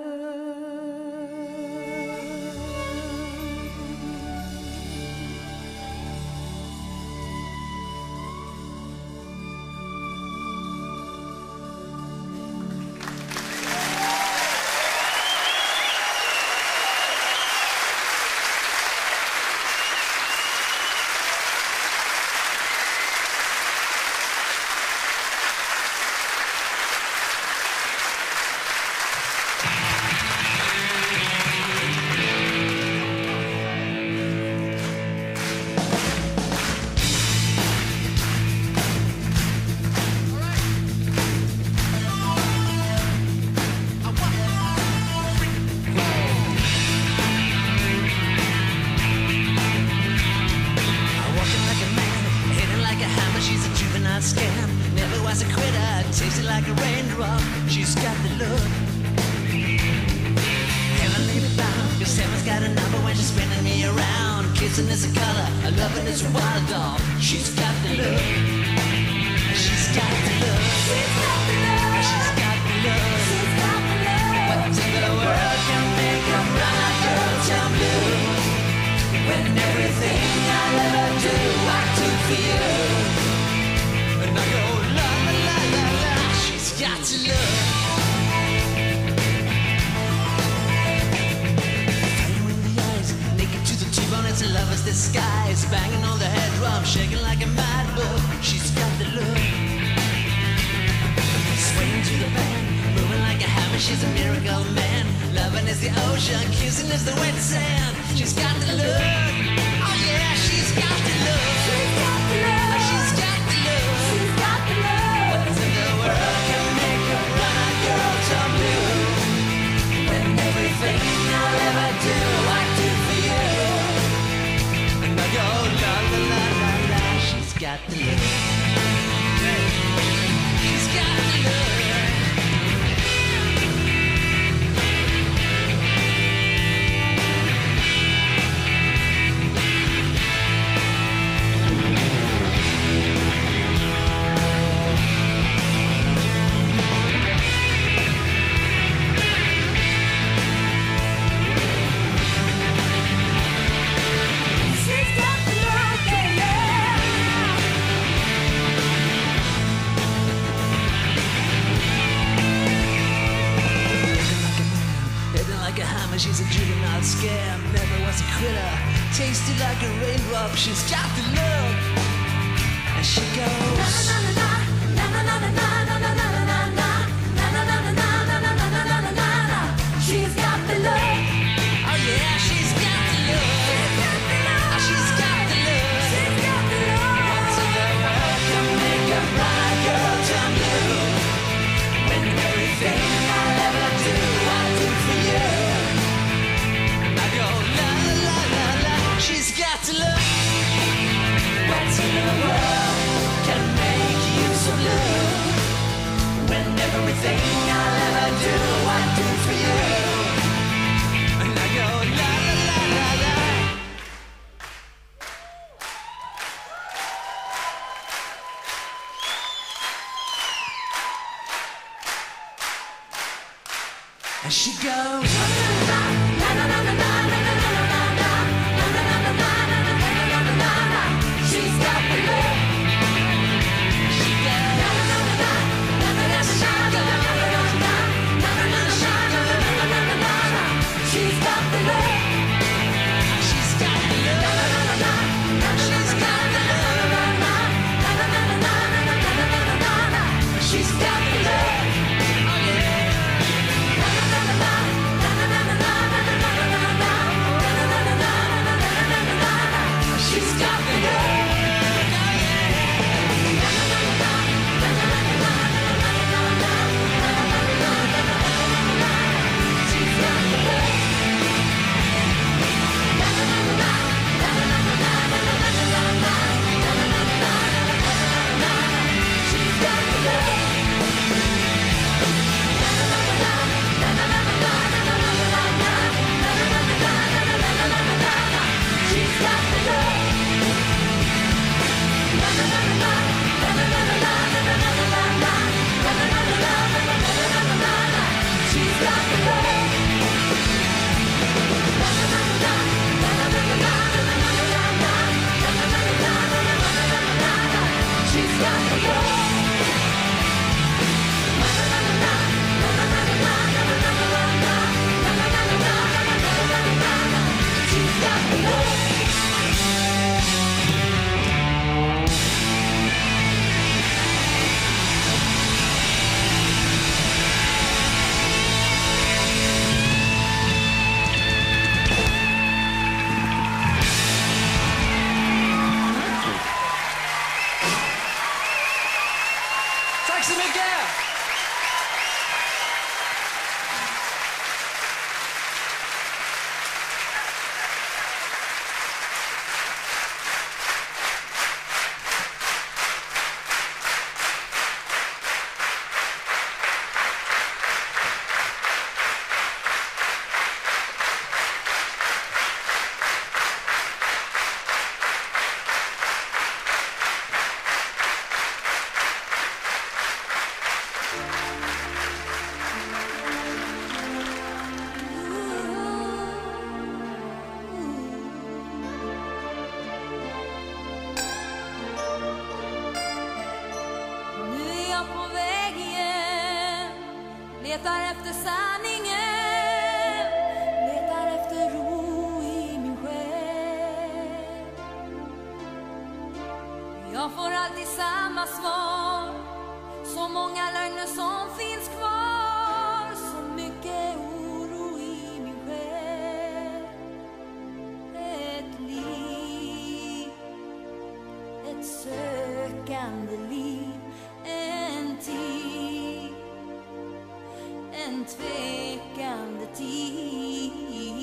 And she goes, na na na na na na na na na na na na na na na. She's got the look. She goes, na na na na na na na na na na na. She's got the look. She's got the look. Na na na na na. She's got the look. Na na na na na na na na. She's got the look. Oh yeah. Na na na na na na na na. Tack så mycket! Nu är jag på väg igen, letar efter sanningen, letar efter ro i min själ. Jag får alltid samma svar, så många lögner som finns kvar, så mycket oro i min själ. Ett liv, ett sökande liv, en tid, en tvekande tid.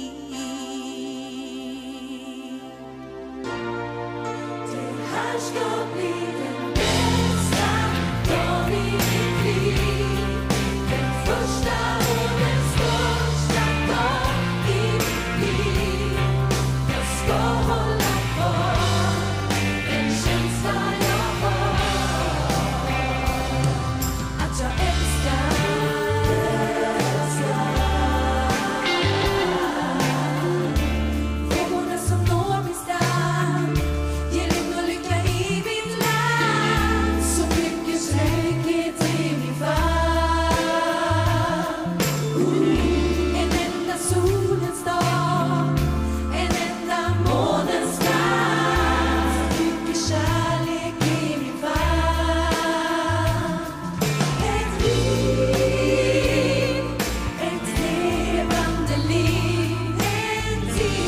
Det här ska bli den bästa dagen i mitt liv, den första och den största dagen i mitt liv. Jag ska hålla kvar den känsla jag har, att jag älskar, älskar. Vågorna som når min strand ger lugn och lycka i mitt land, så mycket trygghet i min famn. En enda solens dag, en enda månens natt, så mycket kärlek i min famn. Ett liv, ett levande liv, en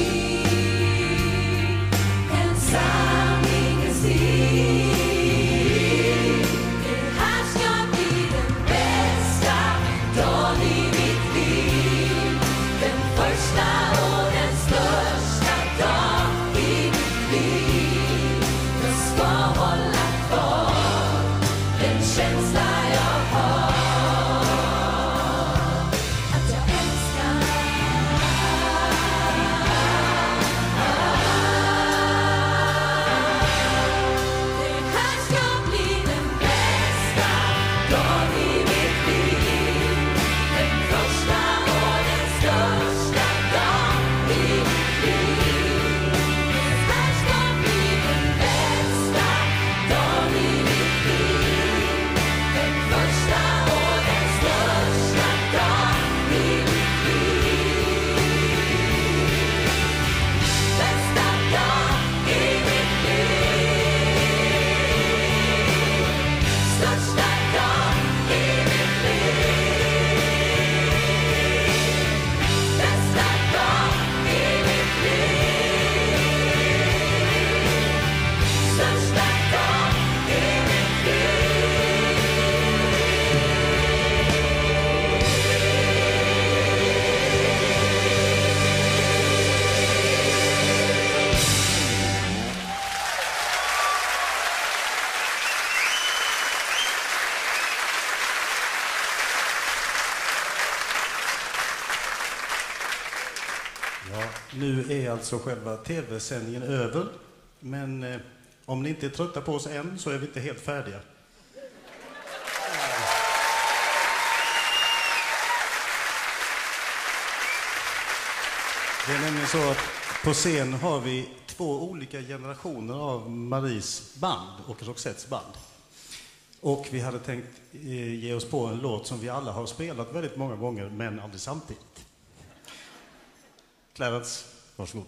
tid, en sanningens tid. Det här ska bli den bästa dagen i mitt liv, den första och den största dagen i mitt liv. Jag ska hålla kvar den känsla jag har, att jag älskar. Det här ska bli den bästa dagen i mitt liv, den första och den största dagen i mitt liv. Det här ska bli den bästa dagen i mitt liv, den första och den största dagen i mitt liv. Bästa dag i mitt liv, största dag i mitt liv. Bästa dag i mitt liv, största dag i mitt Ja, nu är alltså själva tv-sändningen över, men eh, om ni inte är trötta på oss än så är vi inte helt färdiga. Det är nämligen så att på scen har vi två olika generationer av Maries band och Roxettes band. Och vi hade tänkt eh, ge oss på en låt som vi alla har spelat väldigt många gånger, men aldrig samtidigt. Clarence, varsågod.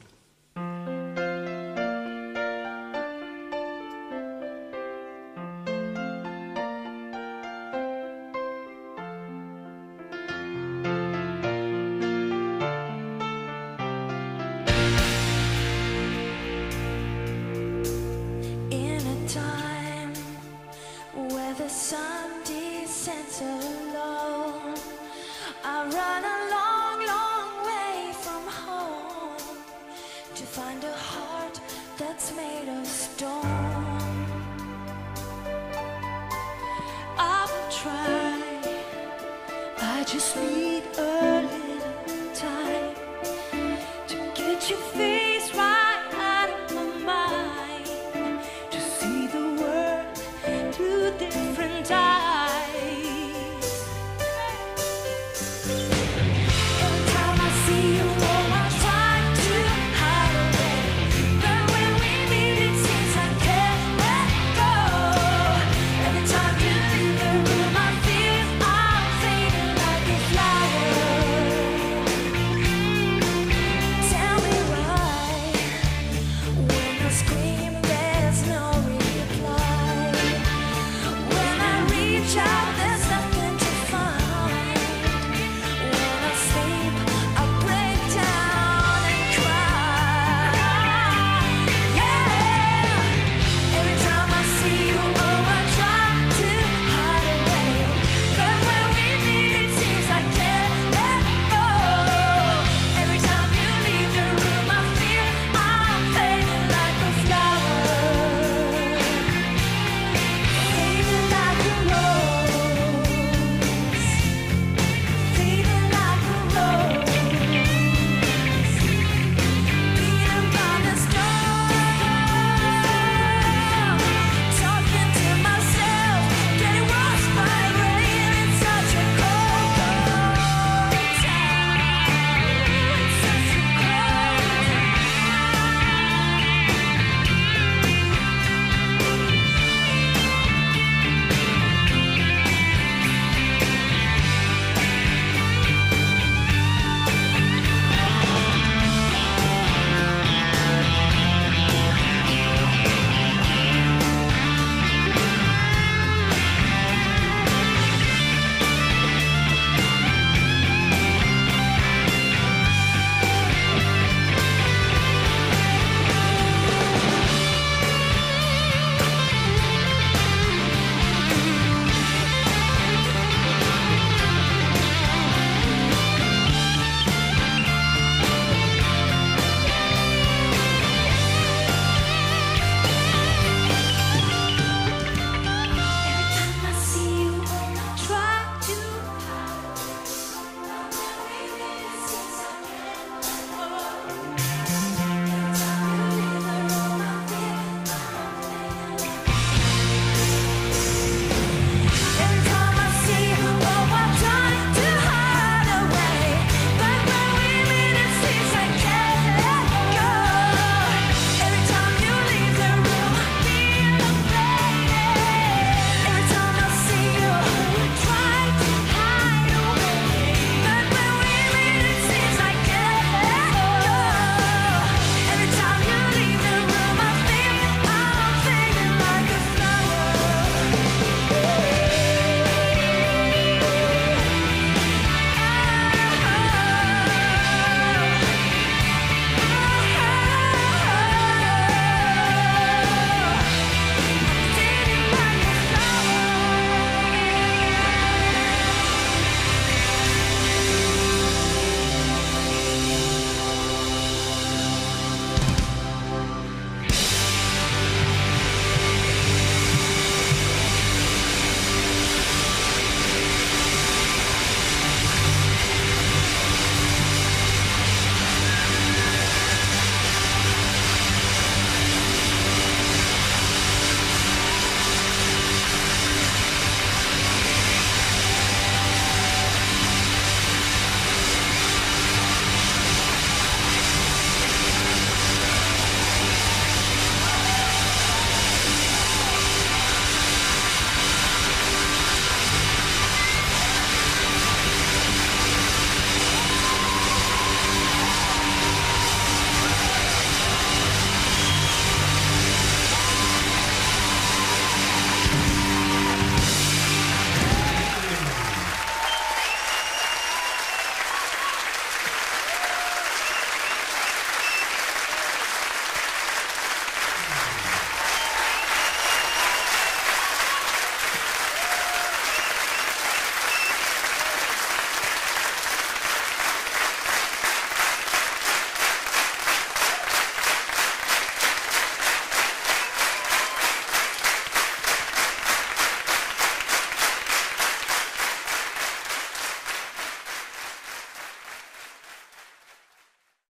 In a time where the sun descends alone, I run a long, long way from home to find a heart that's made of stone. I will try, I just need a little time to get your feet